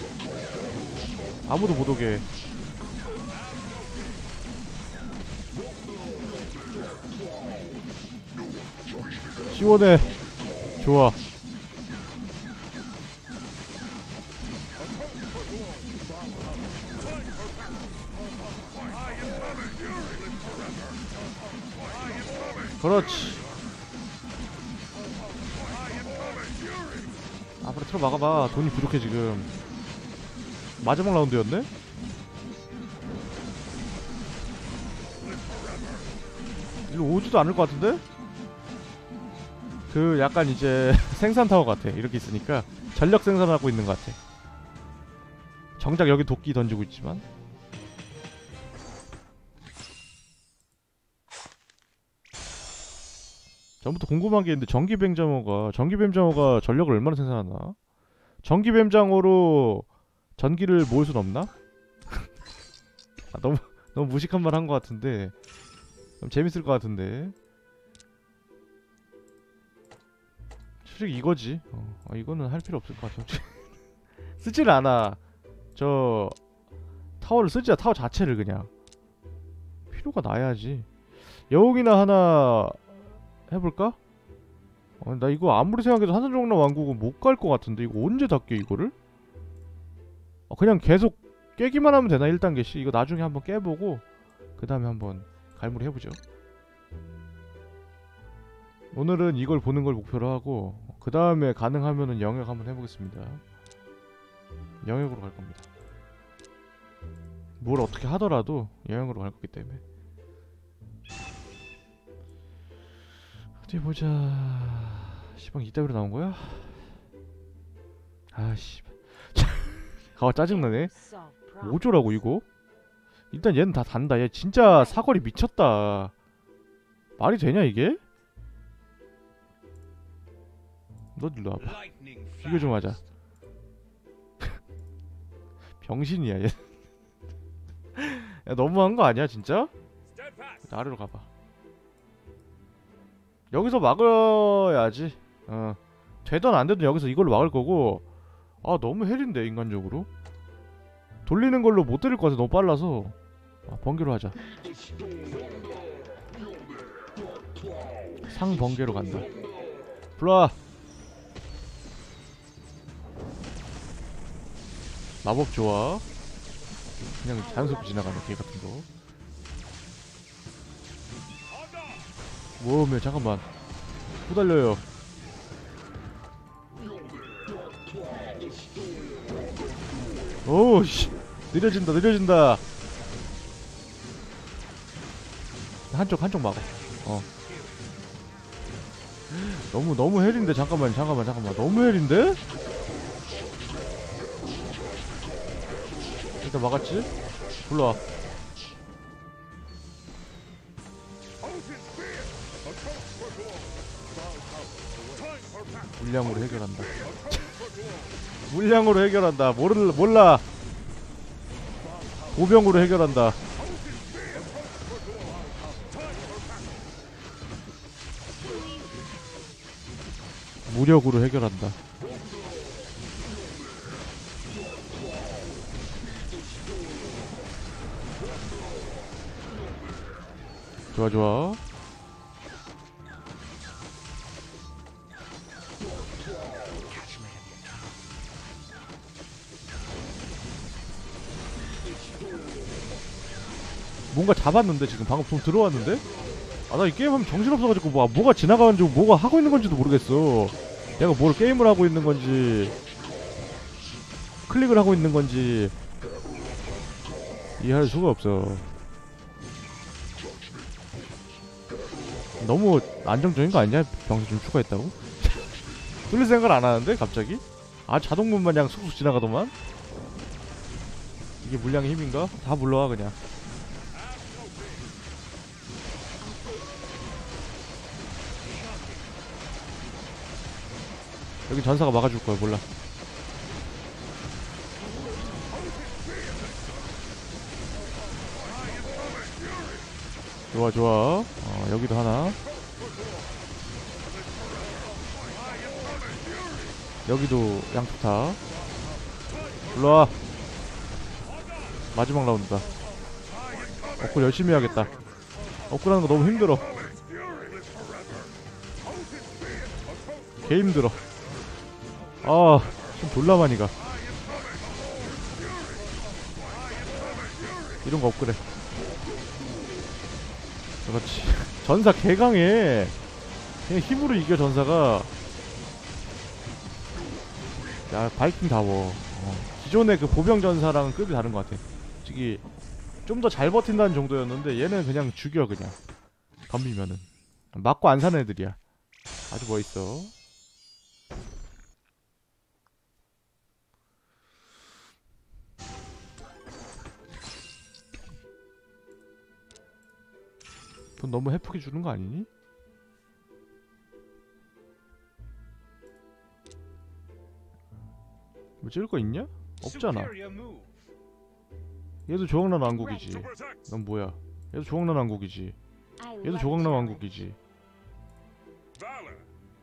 Speaker 1: 아무도 못 오게. 지원해. 좋아. 그렇지. 앞으로 틀어 막아봐. 돈이 부족해 지금. 마지막 라운드였네? 일로 오지도 않을 것 같은데? 그 약간 이제 생산타워 같아. 이렇게 있으니까 전력 생산하고 있는 것 같아. 정작 여기 도끼 던지고 있지만. 전부터 궁금한 게 있는데 전기뱀장어가 전력을 얼마나 생산하나? 전기뱀장어로 전기를 모을 순 없나? 너무 무식한 말 한 것 같은데. 좀 재밌을 것 같은데. 솔직히 이거지. 이거는 할 필요 없을 것 같아. 쓰질 않아. 저 타워를 쓰지 않아. 타워 자체를 그냥. 필요가 나야지. 여우기나 하나 해볼까? 나 이거 아무리 생각해도 한산종락 왕국은 못 갈 것 같은데. 이거 언제 닫게 이거를? 그냥 계속 깨기만 하면 되나 1단계씩? 이거 나중에 한번 깨보고 그 다음에 한번 갈무리 해보죠. 오늘은 이걸 보는 걸 목표로 하고 그 다음에 가능하면은 영역 한번 해보겠습니다. 영역으로 갈 겁니다. 뭘 어떻게 하더라도 영역으로 갈 거기 때문에. 어디 보자. 시방 이따위로 나온 거야? 아씨. 짜증나네.
Speaker 2: Solve problems.
Speaker 1: 5조라고 이거? 일단 얘는 다 단다. 얘 진짜 사거리 미쳤다. 말이 되냐 이게? 너 일로 와봐.
Speaker 3: Lightning
Speaker 1: 비교 좀 하자.
Speaker 3: fast.
Speaker 1: 병신이야 얘. 야 너무한 거 아니야 진짜?
Speaker 3: Steadfast.
Speaker 1: 아래로 가봐. 여기서 막아야지. 되든 안 되든 여기서 이걸로 막을 거고. 아 너무 헬인데 인간적으로. 돌리는 걸로 못 때릴 것 같아. 너무 빨라서. 번개로 하자. 상 번개로 간다. 불러와. 마법 좋아. 그냥 자연스럽게 지나가네 개 같은 거. 뭐면 잠깐만. 후달려요. 오씨 느려진다 느려진다. 한쪽 막아. 너무 헬인데. 잠깐만 너무 헬인데? 일단 막았지? 불러와. 물량으로 해결한다. 물량으로 해결한다. 몰라. 보병으로 해결한다. 무력으로 해결한다. 좋아. 뭔가 잡았는데 지금 방금 좀 들어왔는데? 나 이 게임 하면 정신없어가지고 뭐가 지나가는지 뭐가 하고 있는 건지도 모르겠어. 내가 뭘 게임을 하고 있는 건지 클릭을 하고 있는 건지 이해할 수가 없어. 너무 안정적인 거 아니냐? 병수 좀 추가했다고? 뚫릴 생각을 안 하는데 갑자기? 자동문 마냥 쑥쑥 지나가더만? 이게 물량의 힘인가? 다 불러와 그냥. 여기 전사가 막아줄 거야. 몰라. 좋아. 여기도 하나. 여기도 양투타. 불러와. 마지막 라운드다. 업글 열심히 해야겠다. 업글하는 거 너무 힘들어. 개 힘들어. 좀 졸라 많이 가. 이런 거 업그래. 그렇지. 전사 개강해. 그냥 힘으로 이겨 전사가. 야 바이킹다워. 기존의 그 보병 전사랑은 급이 다른 것 같아. 솔직히 좀 더 잘 버틴다는 정도였는데 얘는 그냥 죽여 그냥. 덤비면은 맞고 안 사는 애들이야. 아주 멋있어. 돈 너무 헤프게 주는 거 아니니? 뭐 찍을 거 있냐? 없잖아.
Speaker 3: Superior move.
Speaker 1: 얘도 조각난 왕국이지. 넌 뭐야? 얘도 조각난 왕국이지.
Speaker 2: I
Speaker 1: 얘도
Speaker 2: love
Speaker 1: 조각난
Speaker 2: challenge.
Speaker 1: 왕국이지.
Speaker 3: Valor.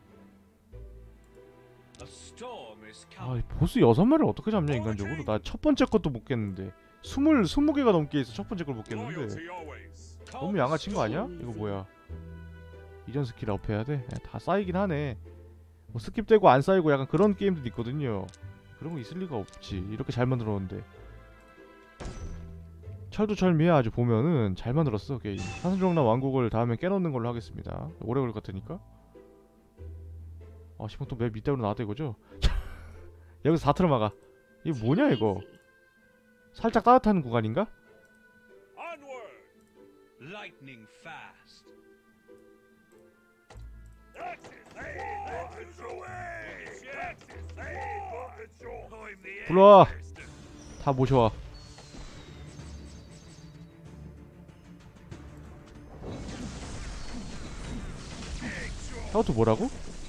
Speaker 4: A storm is
Speaker 1: 아,
Speaker 4: coming.
Speaker 1: 이 보스 6마리를 어떻게 잡냐 인간적으로? 나 첫 번째 것도 못 깼는데 20개가 넘게 있어. 첫 번째 걸 못 깼는데
Speaker 3: Loyalty always.
Speaker 1: 너무 양아친 거 아니야? 이거 뭐야? 이전 스킬 업해야 돼? 야, 다 쌓이긴 하네. 뭐 스킵되고 안 쌓이고 약간 그런 게임들도 있거든요. 그런 거 있을 리가 없지. 이렇게 잘 만들었는데. 철두철미야. 아주 보면은 잘 만들었어 게임. 산수정라 왕국을 다음에 깨놓는 걸로 하겠습니다. 오래 걸릴 것 같으니까. 아 시방 또 맵 이따위로 나왔다 이거죠? 여기서 다 틀어막아. 이게 뭐냐 이거. 살짝 따뜻한 구간인가?
Speaker 3: Onward!
Speaker 4: Lightning fast.
Speaker 3: Axis! Axis away! Axis! I'm the
Speaker 1: 불러와.
Speaker 3: Axis.
Speaker 1: 다 모셔와. 저것도 뭐라고?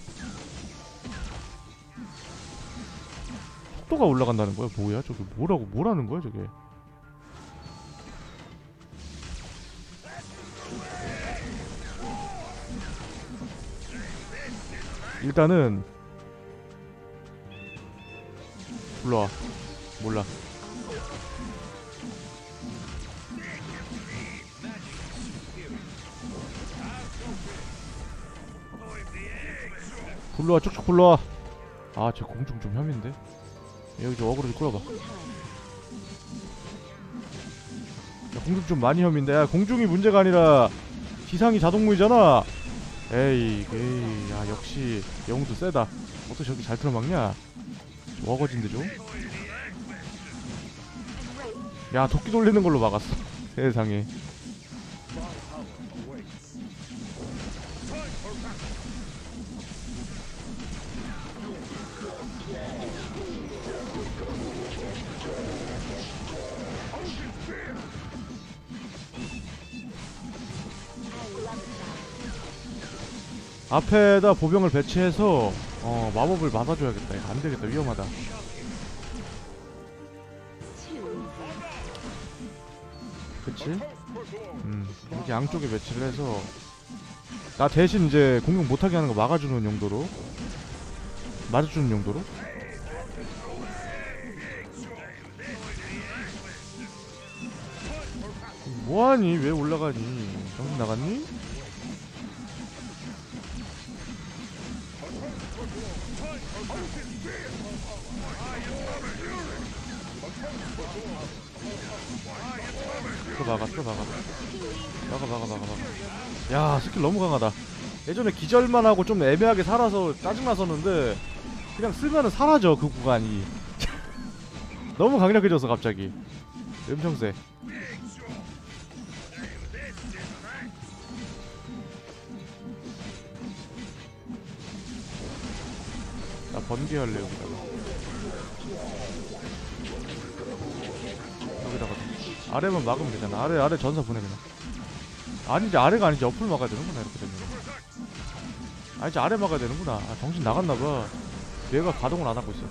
Speaker 1: 속도가 올라간다는 거야? 뭐야? 저게 뭐라고? 뭐라는 거야 저게? 일단은 불러와. 몰라. 불러와. 쭉쭉 불러와. 아 저 공중 좀 혐인데. 여기 저 어그로 좀 끌어봐. 야, 공중 좀 많이 혐인데. 야, 공중이 문제가 아니라 지상이 자동무이잖아. 에이 야 역시 영웅도 세다. 어떻게 저렇게 잘 틀어막냐? 좀 어거진데 좀. 야 도끼 돌리는 걸로 막았어. 세상에. 앞에다 보병을 배치해서 마법을 맞아줘야겠다. 이거 안되겠다. 위험하다. 그치? 이렇게 양쪽에 배치를 해서 나 대신 이제 공격 못하게 하는 거 막아주는 용도로, 맞아주는 용도로. 뭐하니? 왜 올라가니? 정신 나갔니? 또 막아. 야 스킬 너무 강하다. 예전에 기절만 하고 좀 애매하게 살아서 짜증났었는데 그냥 쓰면은 사라져 그 구간이. 너무 강력해졌어 갑자기. 엄청 세. 나 번개할래 여기다가 아래만 막으면 되잖아. 아래 전사 보내 그냥. 아니지 아래가 아니지 옆을 막아야 되는구나 이렇게 되면. 아니지 아래 막아야 되는구나. 아 정신 나갔나봐. 얘가 가동을 안 하고 있어.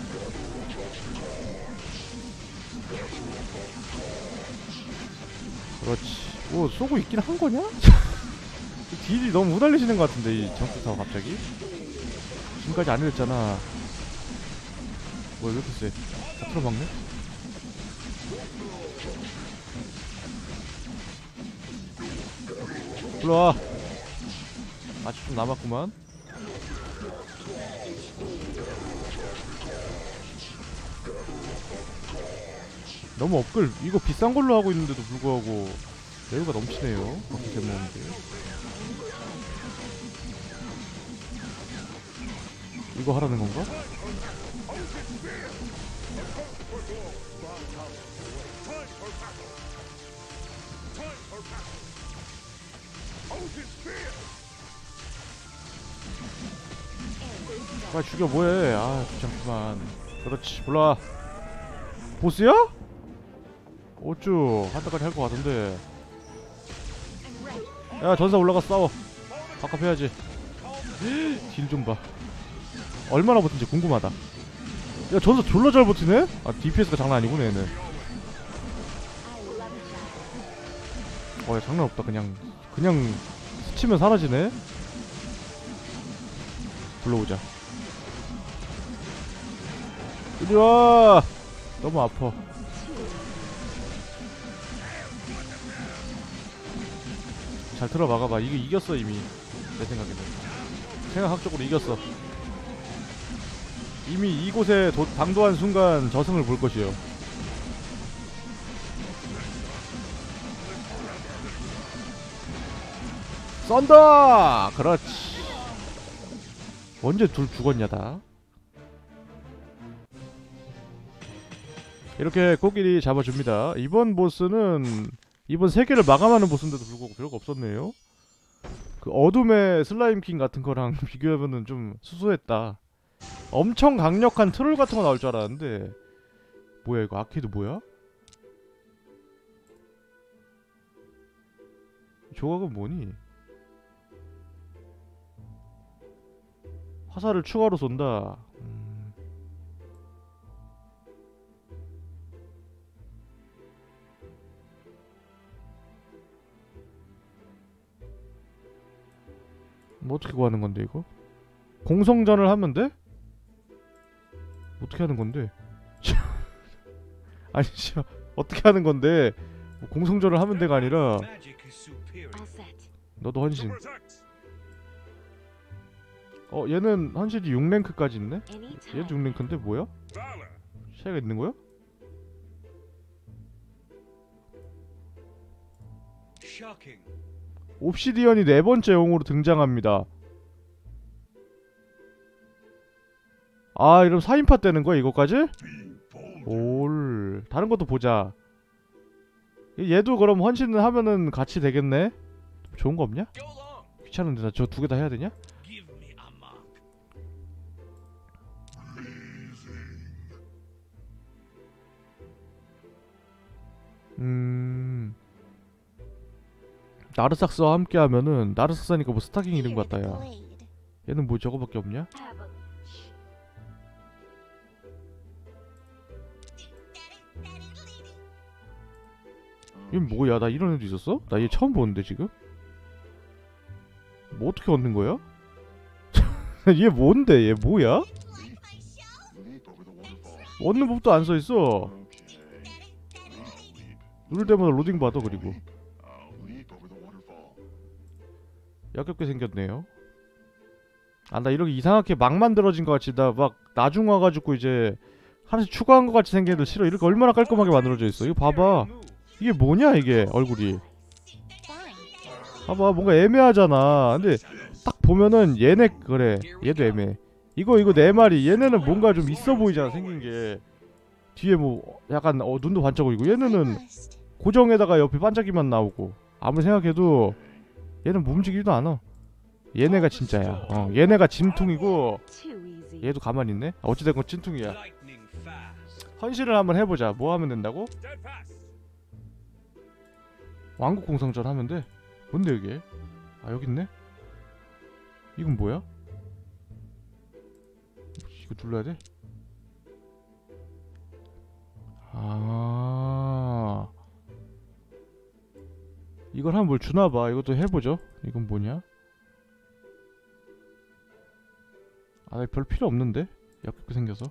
Speaker 1: 그렇지. 뭐 쏘고 있긴 한 거냐? 딜이 너무 후달리시는 것 같은데 이 정수사가 갑자기. 지금까지 안 이랬잖아. 뭐야 왜 이렇게 세? 다 틀어막네? 불러와. 아직 좀 남았구만. 너무 업글 이거 비싼 걸로 하고 있는데도 불구하고 여유가 넘치네요. 그렇게 되면 이거 하라는 건가? 빨리 죽여 뭐해. 아 귀찮구만. 그렇지 불러와. 보스야? 어쭈 한타까지 할 것 같은데. 야 전사 올라가서 싸워. 바깥 해야지. 딜 좀 봐. 얼마나 버틴지 궁금하다. 야 전사 졸라 잘 버티네? 아 DPS가 장난 아니구나 얘는. 야 장난 없다. 그냥 스치면 사라지네. 불러오자. 이리와. 너무 아파. 잘 들어 막아봐. 이게 이겼어 이미. 내 생각에는 생각학적으로 이겼어. 이미 이곳에 당도한 순간 저승을 볼 것이요. 썬더! 그렇지. 언제 둘 죽었냐 다. 이렇게 코끼리 잡아줍니다. 이번 보스는 이번 세계를 마감하는 보스인데도 불구하고 별거 없었네요. 그 어둠의 슬라임킹 같은 거랑 비교하면은 좀 수수했다. 엄청 강력한 트롤 같은 거 나올 줄 알았는데 뭐야 이거 아케이드 뭐야? 조각은 뭐니? 화살을 추가로 쏜다. 뭐 어떻게 구하는 건데 이거? 공성전을 하면 돼? 어떻게 하는 건데? 아니 진짜 어떻게 하는 건데? 뭐 공성전을 하면 돼가 아니라
Speaker 4: Magic is superior.
Speaker 2: All set.
Speaker 1: 너도 헌신.
Speaker 3: Protect.
Speaker 1: 얘는 헌신이 6랭크까지 있네?
Speaker 2: Anytime.
Speaker 1: 얘도 6랭크인데 뭐야?
Speaker 3: Valor.
Speaker 1: 차이가 있는 거야?
Speaker 4: Shocking.
Speaker 1: 옵시디언이 4번째 영웅으로 등장합니다. 아 이러면 4인파 되는 거야 이거까지? 올 다른 것도 보자. 얘도 그럼 헌신을 하면은 같이 되겠네? 좋은 거 없냐?
Speaker 4: Go along.
Speaker 1: 귀찮은데 나 저 2개 다 해야 되냐?
Speaker 4: Give me a mark.
Speaker 1: 나르삭스와 함께 하면은 나르삭스니까 뭐 스타킹 이름 같다 야.
Speaker 2: Blade.
Speaker 1: 얘는 뭐 저거밖에 없냐?
Speaker 2: Avalanche.
Speaker 1: 얘 뭐야? 나 이런 애도 있었어? 나 얘 처음 보는데 지금? 뭐 어떻게 얻는 거야? 얘 뭔데? 얘 뭐야? 얻는 법도 안 써있어. 누를 때마다 로딩 받아. 그리고 역겹게 생겼네요. 아 나 이렇게 이상하게 막 만들어진 것 같이 나 막 나중 와가지고 이제 하나씩 추가한 것 같이 생긴 애들 싫어. 이렇게 얼마나 깔끔하게 만들어져 있어. 이거 봐봐. 이게 뭐냐 이게 얼굴이. 봐봐 뭔가 애매하잖아. 근데 딱 보면은 얘네 그래 얘도 애매해. 이거 네 마리 얘네는 뭔가 좀 있어 보이잖아 생긴 게. 뒤에 뭐 약간 눈도 반짝거리고 얘네는 고정에다가 옆에 반짝이만 나오고 아무리 생각해도 얘는 뭐 움직이지도 않아. 얘네가 진짜야. 얘네가 짐퉁이고
Speaker 2: Too easy.
Speaker 1: 얘도 가만히 있네. 어찌됐건 찐퉁이야.
Speaker 4: Lightning fast.
Speaker 1: 헌신을 한번 해보자. 뭐 하면 된다고?
Speaker 3: Steadfast.
Speaker 1: 왕국 공성전 하면 돼. 뭔데 이게? 아 여기 있네. 이건 뭐야? 이거 눌러야 돼? 아 이걸 하면 뭘 주나봐. 이것도 해보죠. 이건 뭐냐? 아 별 필요 없는데? 역겹게 생겨서.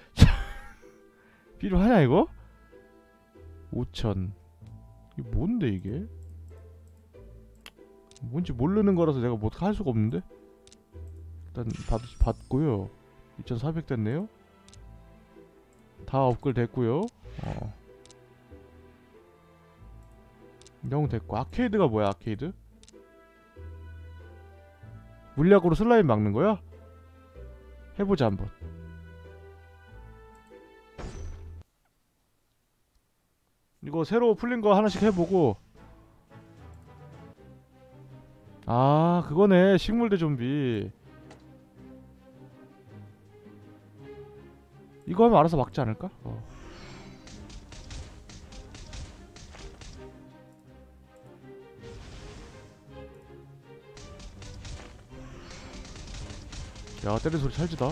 Speaker 1: 필요하냐 이거? 5,000. 이게 뭔데 이게? 뭔지 모르는 거라서 내가 뭐 어떻게 할 수가 없는데? 일단 받고요. 2,400 됐네요. 다 업글 됐고요. 영 됐고. 아케이드가 뭐야 아케이드? 물약으로 슬라임 막는 거야? 해보자 한번. 이거 새로 풀린 거 하나씩 해보고. 아 그거네 식물대 좀비. 이거 하면 알아서 막지 않을까? 야 때리는 소리 찰지다.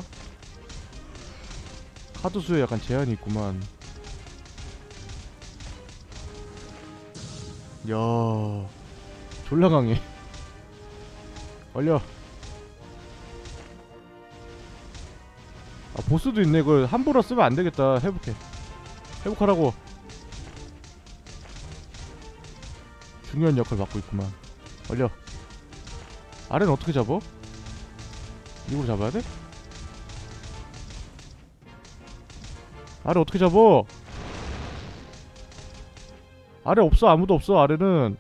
Speaker 1: 카드 수에 약간 제한이 있구만. 야 졸라 강해. 얼려. 아 보스도 있네. 이걸 함부로 쓰면 안 되겠다. 회복해. 회복하라고. 중요한 역할 맡고 있구만. 얼려. 아래는 어떻게 잡어? 이걸 잡아야 돼? 아래 어떻게 잡어? 아래 없어. 아무도 없어. 아래는.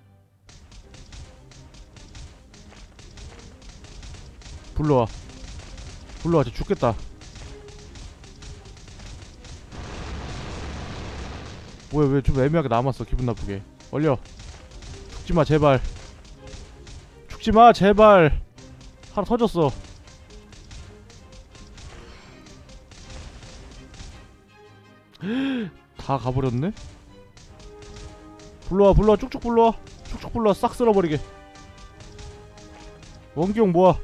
Speaker 1: 불러와. 불러와. 쟤 죽겠다. 뭐야 왜 좀 애매하게 남았어. 기분 나쁘게. 얼려. 죽지마 제발. 죽지마 제발. 하나 터졌어. 다 가버렸네? 불러와 불러와 쭉쭉 불러와. 쭉쭉 불러와. 싹 쓸어버리게. 원기용 모아.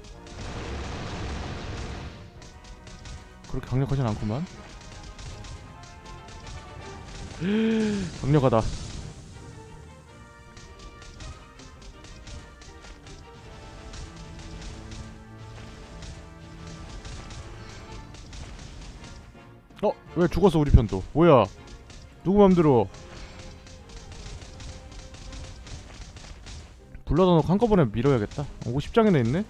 Speaker 1: 그렇게 강력하진 않구만. 강력하다. 왜 죽었어 우리 편도. 뭐야 누구 맘대로. 불러다 놓고 한꺼번에 밀어야겠다. 50장이나 있네.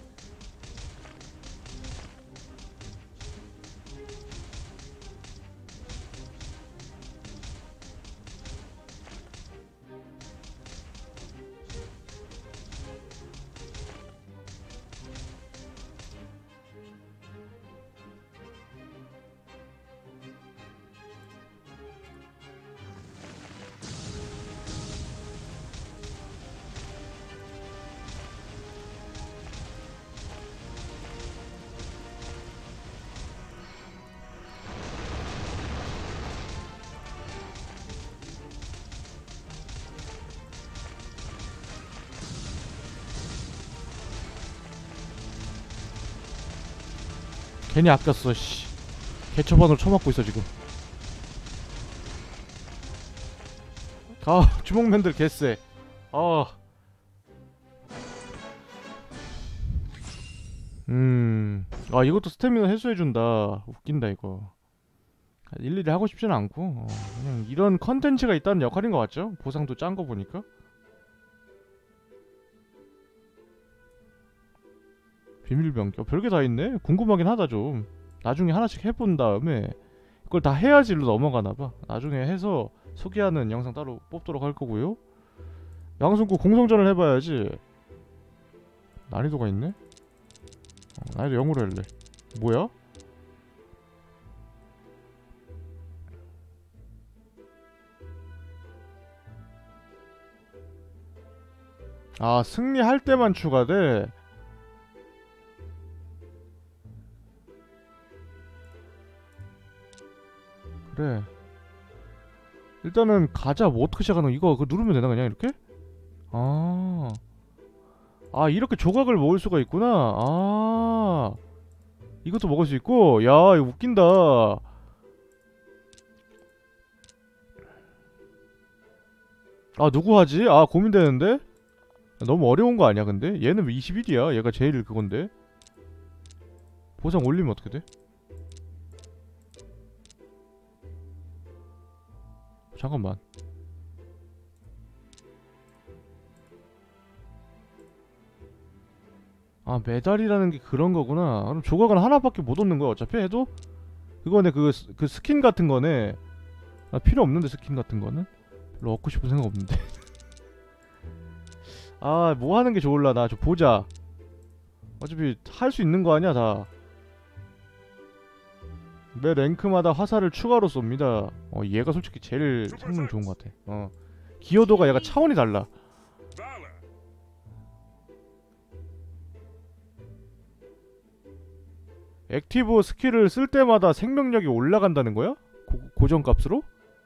Speaker 1: 괜히 아꼈어 씨. 개처반으로 쳐맞고 있어 지금. 아 주먹맨들 개쎄. 아 아 이것도 스태미나 해소해준다. 웃긴다 이거. 일일이 하고 싶지는 않고 그냥 이런 컨텐츠가 있다는 역할인 것 같죠? 보상도 짠 거 보니까. 비밀병기 별게 다 있네. 궁금하긴 하다 좀. 나중에 하나씩 해본 다음에 그걸 다 해야지 일로 넘어가나봐. 나중에 해서 소개하는 영상 따로 뽑도록 할 거고요. 양손구 공성전을 해봐야지. 난이도가 있네? 난이도 0으로 할래. 뭐야? 아 승리할 때만 추가돼. 그래 일단은 가자. 뭐 어떻게 시작하는 이거 그거 누르면 되나 그냥 이렇게? 아 이렇게 조각을 먹을 수가 있구나. 아 이것도 먹을 수 있고. 야 이거 웃긴다. 아 누구 하지? 아 고민되는데? 너무 어려운 거 아니야 근데? 얘는 왜 21이야? 얘가 제일 그건데? 보상 올리면 어떻게 돼? 잠깐만. 아 메달이라는 게 그런 거구나. 그럼 조각은 하나밖에 못 얻는 거야 어차피 해도? 그거네 그 스킨 같은 거네. 아 필요 없는데 스킨 같은 거는? 별로 얻고 싶은 생각 없는데. 아 뭐 하는 게 좋을라. 나 좀 보자. 어차피 할 수 있는 거 아니야 다. 매 랭크마다 화살을 추가로 쏩니다. 얘가 솔직히 제일 성능 좋은 것 같아. 기여도가 얘가 차원이 달라.
Speaker 3: Valor.
Speaker 1: 액티브 스킬을 쓸 때마다 생명력이 올라간다는 거야? 고정값으로?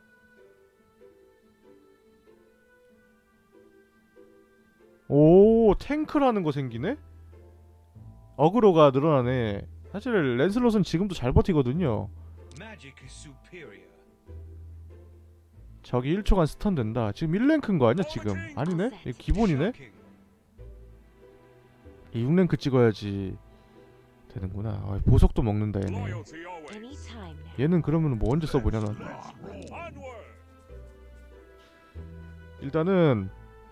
Speaker 1: 오 탱크라는 거 생기네? 어그로가 늘어나네. 사실 랜슬롯은 지금도 잘 버티거든요.
Speaker 4: Magic is superior.
Speaker 1: 저기 1초간 스턴 된다. 지금 1랭크인 거 아니야 지금? 아니네? 이거 기본이네?
Speaker 4: Shocking.
Speaker 1: 이 6랭크 찍어야지 되는구나. 보석도 먹는다 얘네.
Speaker 3: Loyalty always.
Speaker 2: Anytime now.
Speaker 1: 얘는 그러면 뭐 언제 써보냐 넌.
Speaker 3: Onward.
Speaker 1: 일단은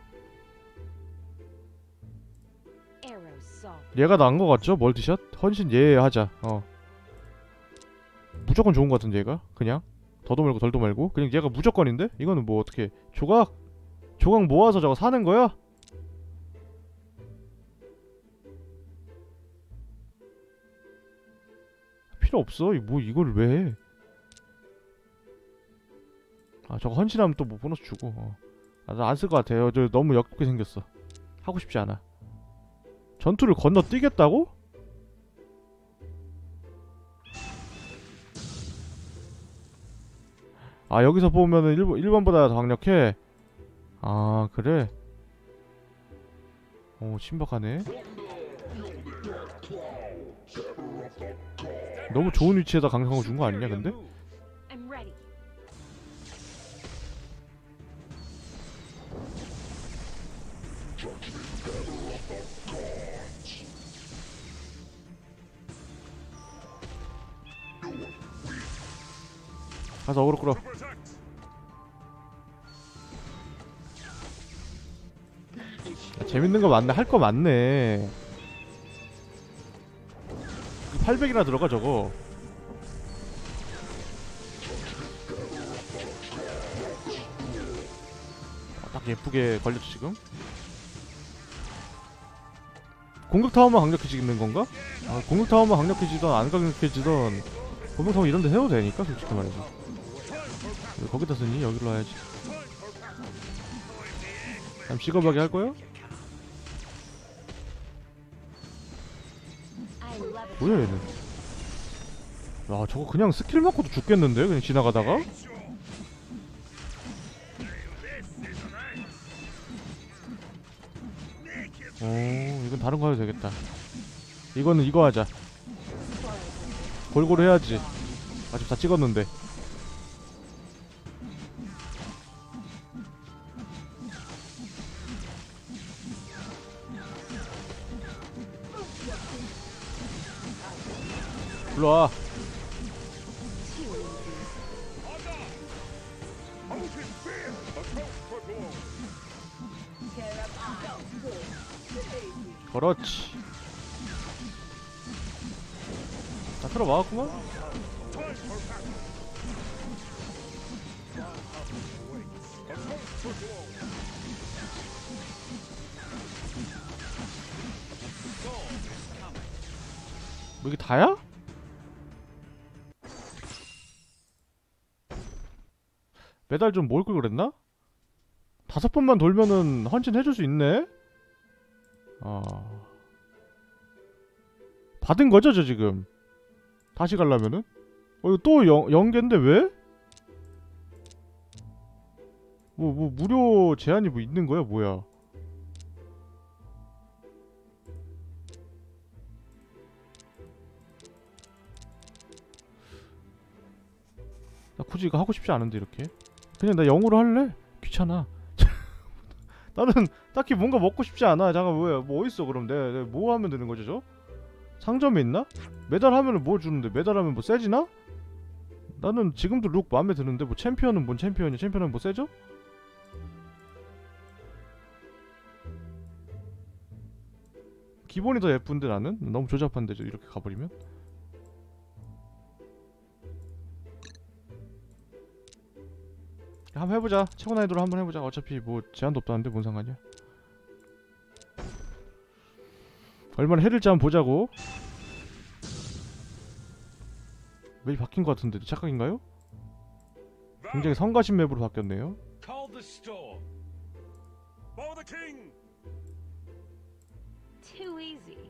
Speaker 2: Arrow solved.
Speaker 1: 얘가 나은 거 같죠? 멀티샷? 헌신 얘 하자. 무조건 좋은 거 같은데 얘가? 그냥? 더도 말고 덜도 말고 그냥 얘가 무조건인데? 이거는 뭐 어떻게 조각 모아서 저거 사는 거야? 필요 없어. 뭐 이걸 왜 해? 아 저거 헌신하면 또 뭐 보너스 주고. 아, 나 안 쓸 것 같아요. 저 너무 역겹게 생겼어. 하고 싶지 않아. 전투를 건너뛰겠다고? 아 여기서 보면은 1번보다 더 강력해. 아 그래? 오 신박하네. 너무 좋은 위치에다 강성을 준 거 아니냐 근데?
Speaker 2: I'm ready.
Speaker 1: 가서 어그로 끌어.
Speaker 3: Protect.
Speaker 1: 야, 재밌는 거 많네. 할 거 많네. 800이나 들어가 저거. 딱 예쁘게 걸렸지 지금. 공격 타워만 강력해지는 건가? 아, 공격 타워만 강력해지던 안 강력해지던 공격 타워 이런 데 세워도 되니까 솔직히 말해서. 왜 거기다 쓰니? 여기로 와야지. 그럼 직업하게 할 거야?
Speaker 2: I love it.
Speaker 1: 뭐야 얘는? 야 저거 그냥 스킬 맞고도 죽겠는데? 그냥 지나가다가? 이건 다른 거 해도 되겠다. 이거는 이거 하자. 골고루 해야지. 아직 다 찍었는데. 일로와.
Speaker 2: Too easy.
Speaker 3: Open fear. Account for blow.
Speaker 1: 그렇지. 다 틀어막았구만.
Speaker 3: Time for battle. Account for blow.
Speaker 1: 뭐 이게 다야? 메달 좀 모을 걸 그랬나? 5번만 돌면은 헌신 해줄 수 있네? 받은 거죠, 저 지금? 다시 가려면은? 이거 또 0개인데 왜? 뭐 무료 제한이 뭐 있는 거야, 뭐야? 나 굳이 이거 하고 싶지 않은데 이렇게. 그냥 나 0으로 할래. 귀찮아. 나는 딱히 뭔가 먹고 싶지 않아. 잠깐 뭐야? 뭐 어딨어 그럼 내가 뭐 하면 되는 거죠 저? 상점에 있나? 메달 하면은 뭐 주는데? 메달 하면 뭐 세지나? 나는 지금도 룩 마음에 드는데 뭐 챔피언은 뭔 챔피언이야? 챔피언은 뭐 세죠? 기본이 더 예쁜데 나는? 너무 조잡한데 저 이렇게 가버리면? 한번 해보자. 최고 난이도로 한번 해보자. 어차피 뭐 제한도 없다는데 뭔 상관이야. 얼마나 해릴지 한번 보자고. 맵이 바뀐 것 같은데 착각인가요? 굉장히 성가신 맵으로 바뀌었네요.
Speaker 4: Call the storm.
Speaker 3: For the king.
Speaker 2: Too easy.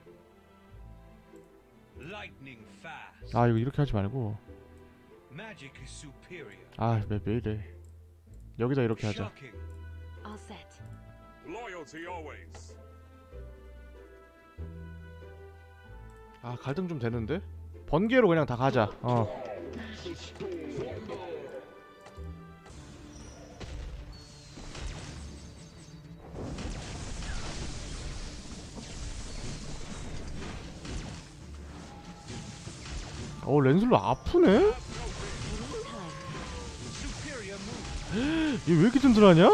Speaker 4: Lightning fast.
Speaker 1: 아 이거 이렇게 하지 말고.
Speaker 4: Magic is superior.
Speaker 1: 아 왜 이래. 여기다 이렇게 하자.
Speaker 4: Shocking.
Speaker 2: All set.
Speaker 3: Loyalty always.
Speaker 1: 아 갈등 좀 되는데? 번개로 그냥 다 가자. 렌슬러 아프네?
Speaker 2: Anytime.
Speaker 4: Superior move.
Speaker 1: 얘 왜 이렇게 든든하냐?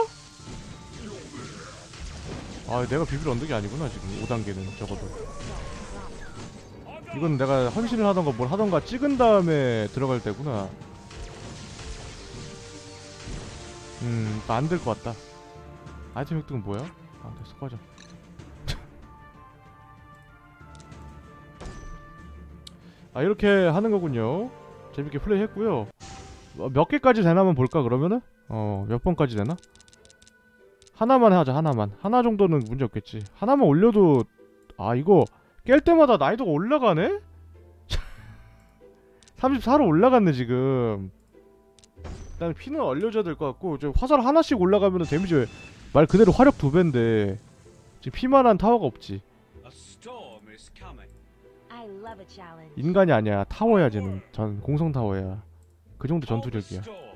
Speaker 1: 아 내가 비빌 언덕이 아니구나 지금 5단계는 적어도. 이건 내가 헌신을 하던가 뭘 하던가 찍은 다음에 들어갈 때구나. 안 될 것 같다. 아이템 획득은 뭐야? 아, 됐어, 꺼져. 아, 이렇게 하는 거군요. 재밌게 플레이했고요. 몇 개까지 되나 한번 볼까 그러면은? 몇 번까지 되나? 하나만 하자. 하나 정도는 문제 없겠지. 하나만 올려도 아, 이거 깰 때마다 난이도가 올라가네? 34로 올라갔네 지금. 일단 피는 얼려줘야 될 것 같고, 저 화살 하나씩 올라가면은 데미지 말 그대로 화력 2배인데 지금 피만한 타워가 없지.
Speaker 4: A storm is coming.
Speaker 2: I love a challenge.
Speaker 1: 인간이 아니야. 타워야 쟤는. 전 공성 타워야. 그 정도
Speaker 4: Hold the
Speaker 1: 전투력이야.
Speaker 4: storm.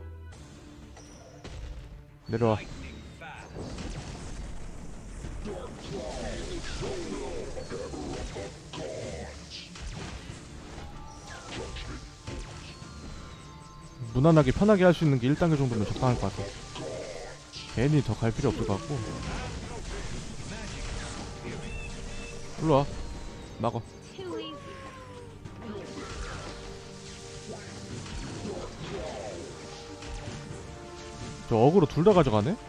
Speaker 1: 내려와.
Speaker 4: Lightning fast.
Speaker 1: 무난하게 편하게 할 수 있는 게 1단계 정도면 적당할 것 같아. 괜히 더 갈 필요 없을 것 같고. 일로와. 막어.
Speaker 2: Too easy.
Speaker 1: 저 어그로 둘 다 가져가네?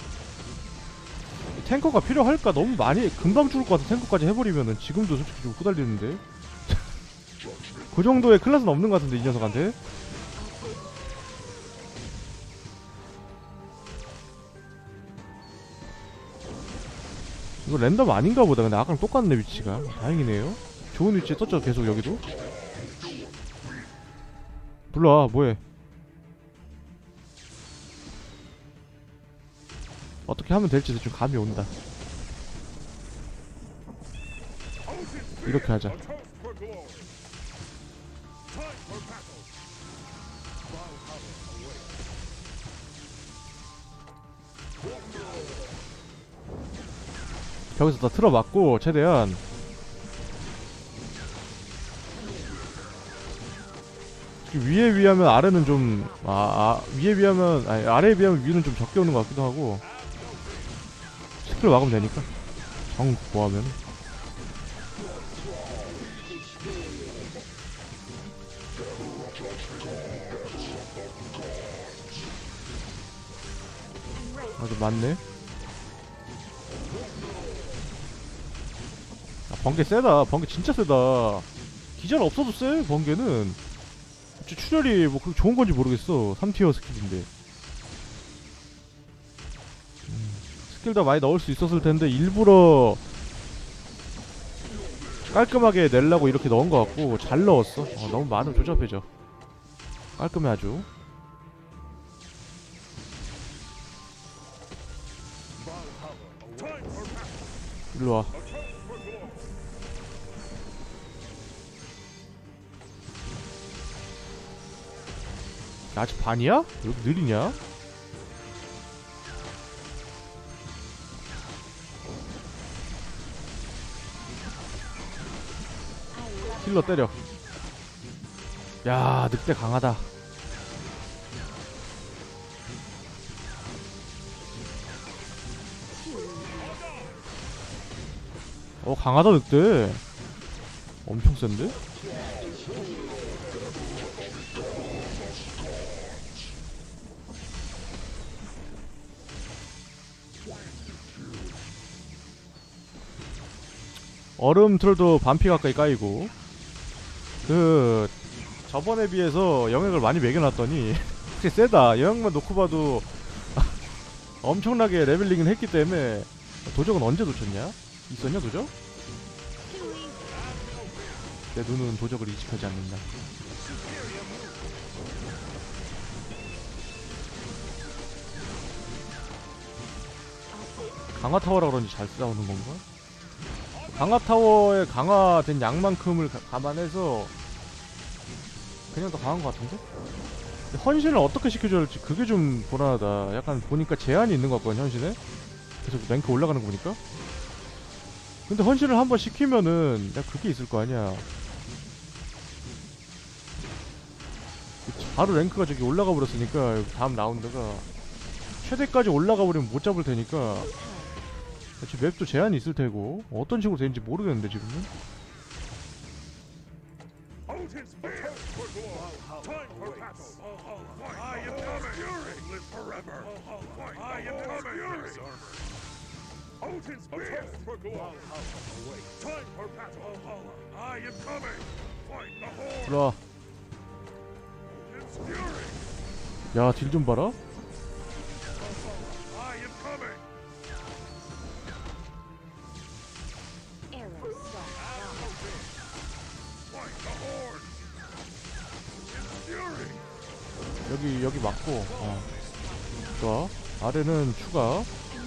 Speaker 1: 탱커가 필요할까? 너무 많이 금방 죽을 것 같아. 탱커까지 해버리면은 지금도 솔직히 좀 후달리는데. 그 정도의 클래스는 없는 것 같은데 이 녀석한테. 이거 랜덤 아닌가 보다. 근데 아까랑 똑같네 위치가. 다행이네요. 좋은 위치에 떴죠 계속 여기도. 불러와 뭐해. 어떻게 하면 될지 대충 감이 온다. 이렇게 하자.
Speaker 3: A toast for glory. Time for battle. Valhalla awaits.
Speaker 1: 여기서 다 틀어맞고 최대한. 위에 비하면 아래는 좀 위에 비하면 아니 아래에 비하면 위는 좀 적게 오는 것 같기도 하고. 스킬 막으면 되니까 정 보하면. 아주 많네. 번개 세다. 번개 진짜 세다. 기절 없어도 세. 번개는 출혈이 뭐 그렇게 좋은 건지 모르겠어. 3티어 스킬인데. 스킬 더 많이 넣을 수 있었을 텐데 일부러 깔끔하게 내려고 이렇게 넣은 것 같고 잘 넣었어. 너무 많으면 조잡해져. 깔끔해 아주.
Speaker 3: Time for battle.
Speaker 1: 일로 와.
Speaker 3: A toast for glory.
Speaker 1: 아직 반이야? 왜 이렇게 느리냐? 힐러 때려. 야, 늑대 강하다. 강하다 늑대. 엄청 센데? 얼음 틀도 반피 가까이 까이고. 저번에 비해서 영역을 많이 매겨놨더니 확실히 세다. 영역만 놓고 봐도 엄청나게 레벨링은 했기 때문에. 도적은 언제 놓쳤냐? 있었냐 도적?
Speaker 2: Too easy.
Speaker 1: 내 눈은 도적을 인식하지 않는다. 강화 타워라 그런지 잘 싸우는 건가? 강화 타워의 강화된 양만큼을 감안해서 그냥 더 강한 것 같은데? 근데 헌신을 어떻게 시켜줘야 할지 그게 좀 불안하다. 약간 보니까 제한이 있는 것 같거든 헌신에? 계속 랭크 올라가는 거 보니까? 근데 헌신을 한번 시키면은 야 그게 있을 거 아니야. 바로 랭크가 저기 올라가 버렸으니까 다음 라운드가 최대까지 올라가 버리면 못 잡을 테니까. 지금 맵도 제한이 있을 테고 어떤 식으로 되는지 모르겠는데 지금은.
Speaker 3: Odin's spear for glory. Time for battle. I am coming. Fury live forever. I am coming. Fury. Odin's spear for glory. Time for battle. I am coming. Fight the horde.
Speaker 1: 일로와.
Speaker 3: Odin's fury.
Speaker 1: 야, 딜 좀 봐라.
Speaker 3: I am coming.
Speaker 2: Arrow star.
Speaker 3: Fight the horde. Odin's fury.
Speaker 1: 여기 맞고. 좋아. 아래는 추가.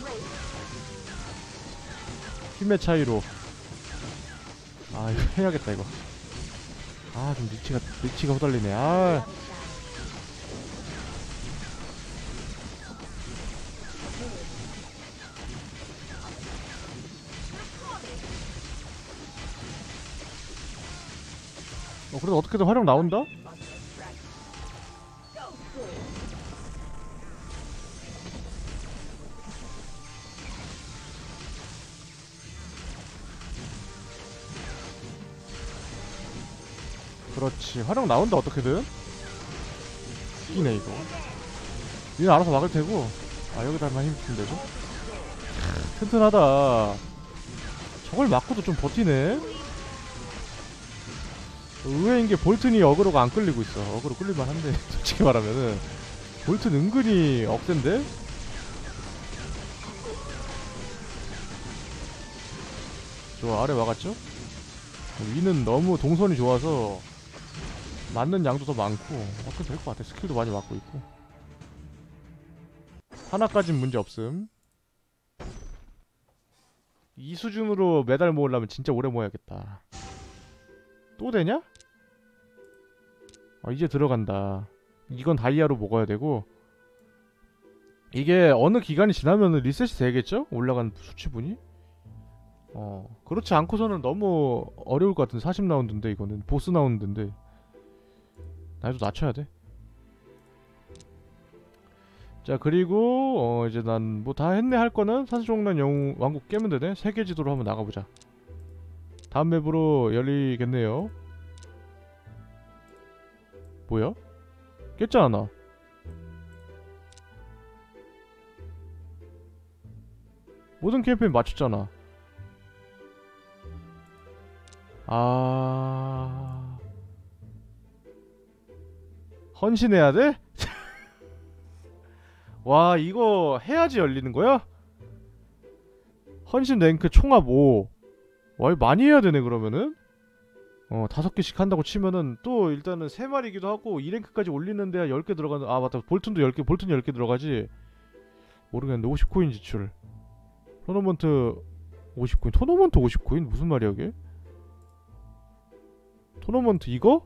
Speaker 1: 힘의 차이로. 아, 이거 해야겠다 이거. 아, 좀 리치가 후달리네. 아. 그래도 어떻게든 활용 나온다? 그렇지, 활용 나온다 어떻게든. 이기네 이거. 얘는 알아서 막을 테고. 아, 여기다만 힘 주면 되고. 튼튼하다. 저걸 맞고도 좀 버티네. 의외인 게 볼튼이 어그로가 안 끌리고 있어. 어그로 끌릴만 한데 솔직히 말하면은 볼튼 은근히 억센데? 좋아, 아래 와갔죠? 위는 너무 동선이 좋아서 맞는 양도 더 많고 어떻게 될 것 같아. 스킬도 많이 맞고 있고 하나까진 문제 없음. 이 수준으로 메달 모으려면 진짜 오래 모아야겠다. 또 되냐? 이제 들어간다. 이건 다이아로 먹어야 되고, 이게 어느 기간이 지나면 리셋이 되겠죠? 올라간 수치분이? 그렇지 않고서는 너무 어려울 것 같은 40라운드인데 이거는 보스 라운드인데 난이도 낮춰야 돼. 자, 그리고 이제 난 뭐 다 했네. 할 거는 산수종란 영웅 왕국 깨면 되네. 세계 지도로 한번 나가보자. 다음 맵으로 열리겠네요. 뭐야? 깼잖아 나. 모든 캠페인 맞췄잖아. 헌신해야 돼? 와, 이거 해야지 열리는 거야? 헌신 랭크 총합 5. 와, 이거 많이 해야 되네 그러면은. 5개씩 한다고 치면은 또 일단은 3마리기도 하고 2랭크까지 올리는 데야 10개 들어가는. 아, 맞다. 볼튼도 10개, 볼튼 10개 들어가지. 모르겠는데 50코인 지출. 토너먼트 50코인. 토너먼트 50코인? 무슨 말이야 이게? 토너먼트 이거?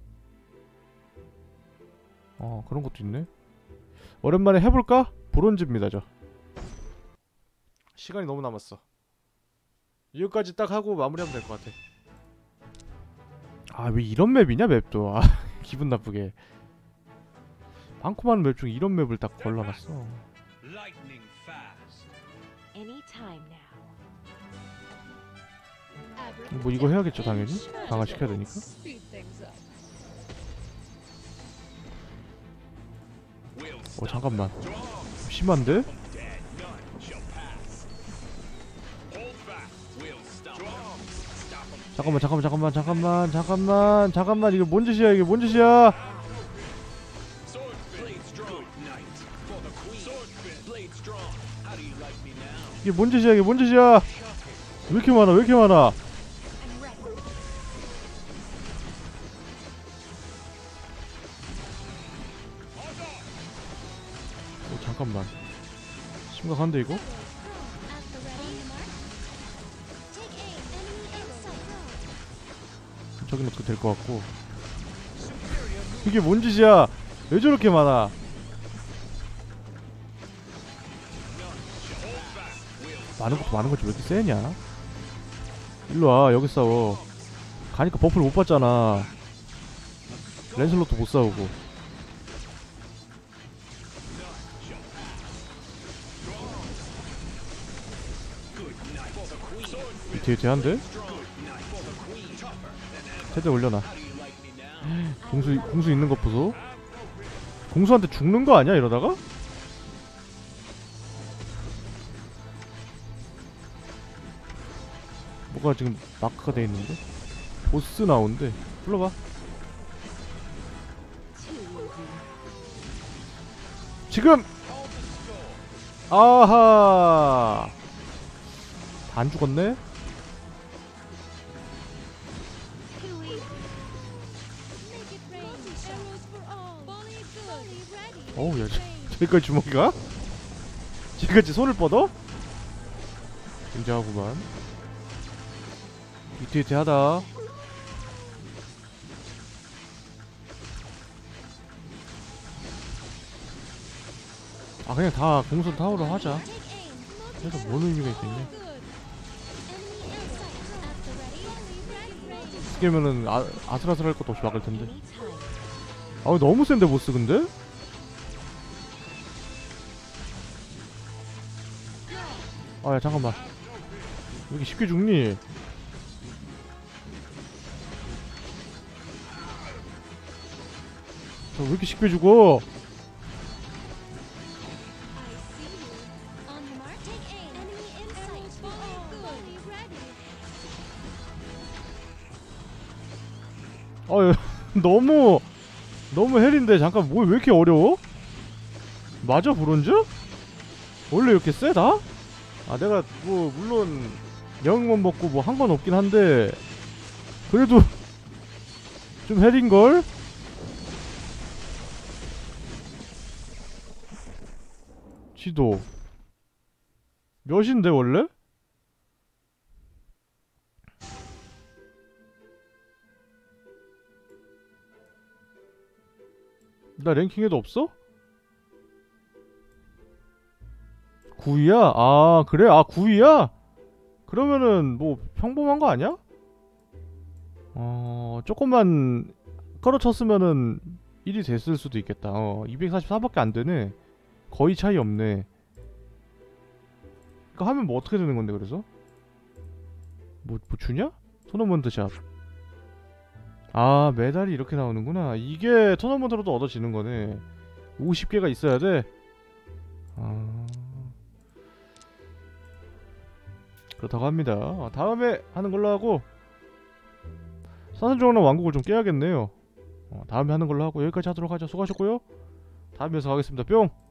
Speaker 1: 그런 것도 있네. 오랜만에 해볼까? 브론즈입니다 저. 시간이 너무 남았어. 이거까지 딱 하고 마무리하면 될 것 같아. 아, 왜 이런 맵이냐 맵도. 아, 기분 나쁘게. 많고 많은 맵 중에 이런 맵을 딱 골라놨어.
Speaker 4: Lightning fast.
Speaker 2: Anytime now.
Speaker 1: 뭐 이거 해야겠죠 당연히. 강화시켜야 되니까. 잠깐만. 심한데? 잠깐만. 이게 뭔 짓이야 이게 뭔 짓이야? 이게 뭔 짓이야 이게 뭔 짓이야? 왜 이렇게 많아 왜 이렇게 많아? 잠깐만. 심각한데 이거? 저기 넣어도 될 것 같고. 이게 뭔 짓이야? 왜 저렇게 많아? 많은 거지 왜 이렇게 세냐? 일로와 여기 싸워. 가니까 버프를 못 받잖아. 랜슬롯도 못 싸우고. 위태위태한데? 세대 올려놔. 공수 있는 것 보소. 공수한테 죽는 거 아니야 이러다가? 뭐가 지금 마크가 돼 있는데? 보스 나온대. 불러봐. 지금! 아하! 다 안 죽었네?
Speaker 2: Too easy.
Speaker 1: 어우, 야, 저기까지 주먹이가? 저기까지 손을 뻗어? 굉장하구만. 위태위태하다. 아, 그냥 다 공선 타워로 하자. 그래서 뭔 의미가 있겠냐? 스케면은 아슬아슬할 것도 없이 막을 텐데.
Speaker 2: Anytime.
Speaker 1: 아, 너무 센데 보스 근데? 아, 야, 잠깐만. 왜 이렇게 쉽게 죽니? 저 왜 이렇게 쉽게 죽어? 아, 야, 너무 헬인데. 잠깐, 뭐 왜 이렇게 어려워? 맞아, 브론즈? 원래 이렇게 세 다? 아, 내가 뭐 물론 영웅만 먹고 뭐 한 건 없긴 한데 그래도 좀 헬인걸? 지도 몇인데 원래? 나 랭킹에도 없어? 9위야? 아, 그래? 아, 9위야? 그러면은 뭐 평범한 거 아니야? 조금만 끌어쳤으면은 1위 됐을 수도 있겠다. 244밖에 안 되네. 거의 차이 없네. 그거 하면 뭐 어떻게 되는 건데, 그래서? 뭐 주냐? 토너먼트 샵. 아, 메달이 이렇게 나오는구나. 이게 토너먼트로도 얻어지는 거네. 50개가 있어야 돼? 아... 그렇다고 합니다. 다음에 하는 걸로 하고, 사선종랑 왕국을 좀 깨야겠네요. 다음에 하는 걸로 하고 여기까지 하도록 하죠. 수고하셨고요. 다음에 서 하겠습니다. 뿅!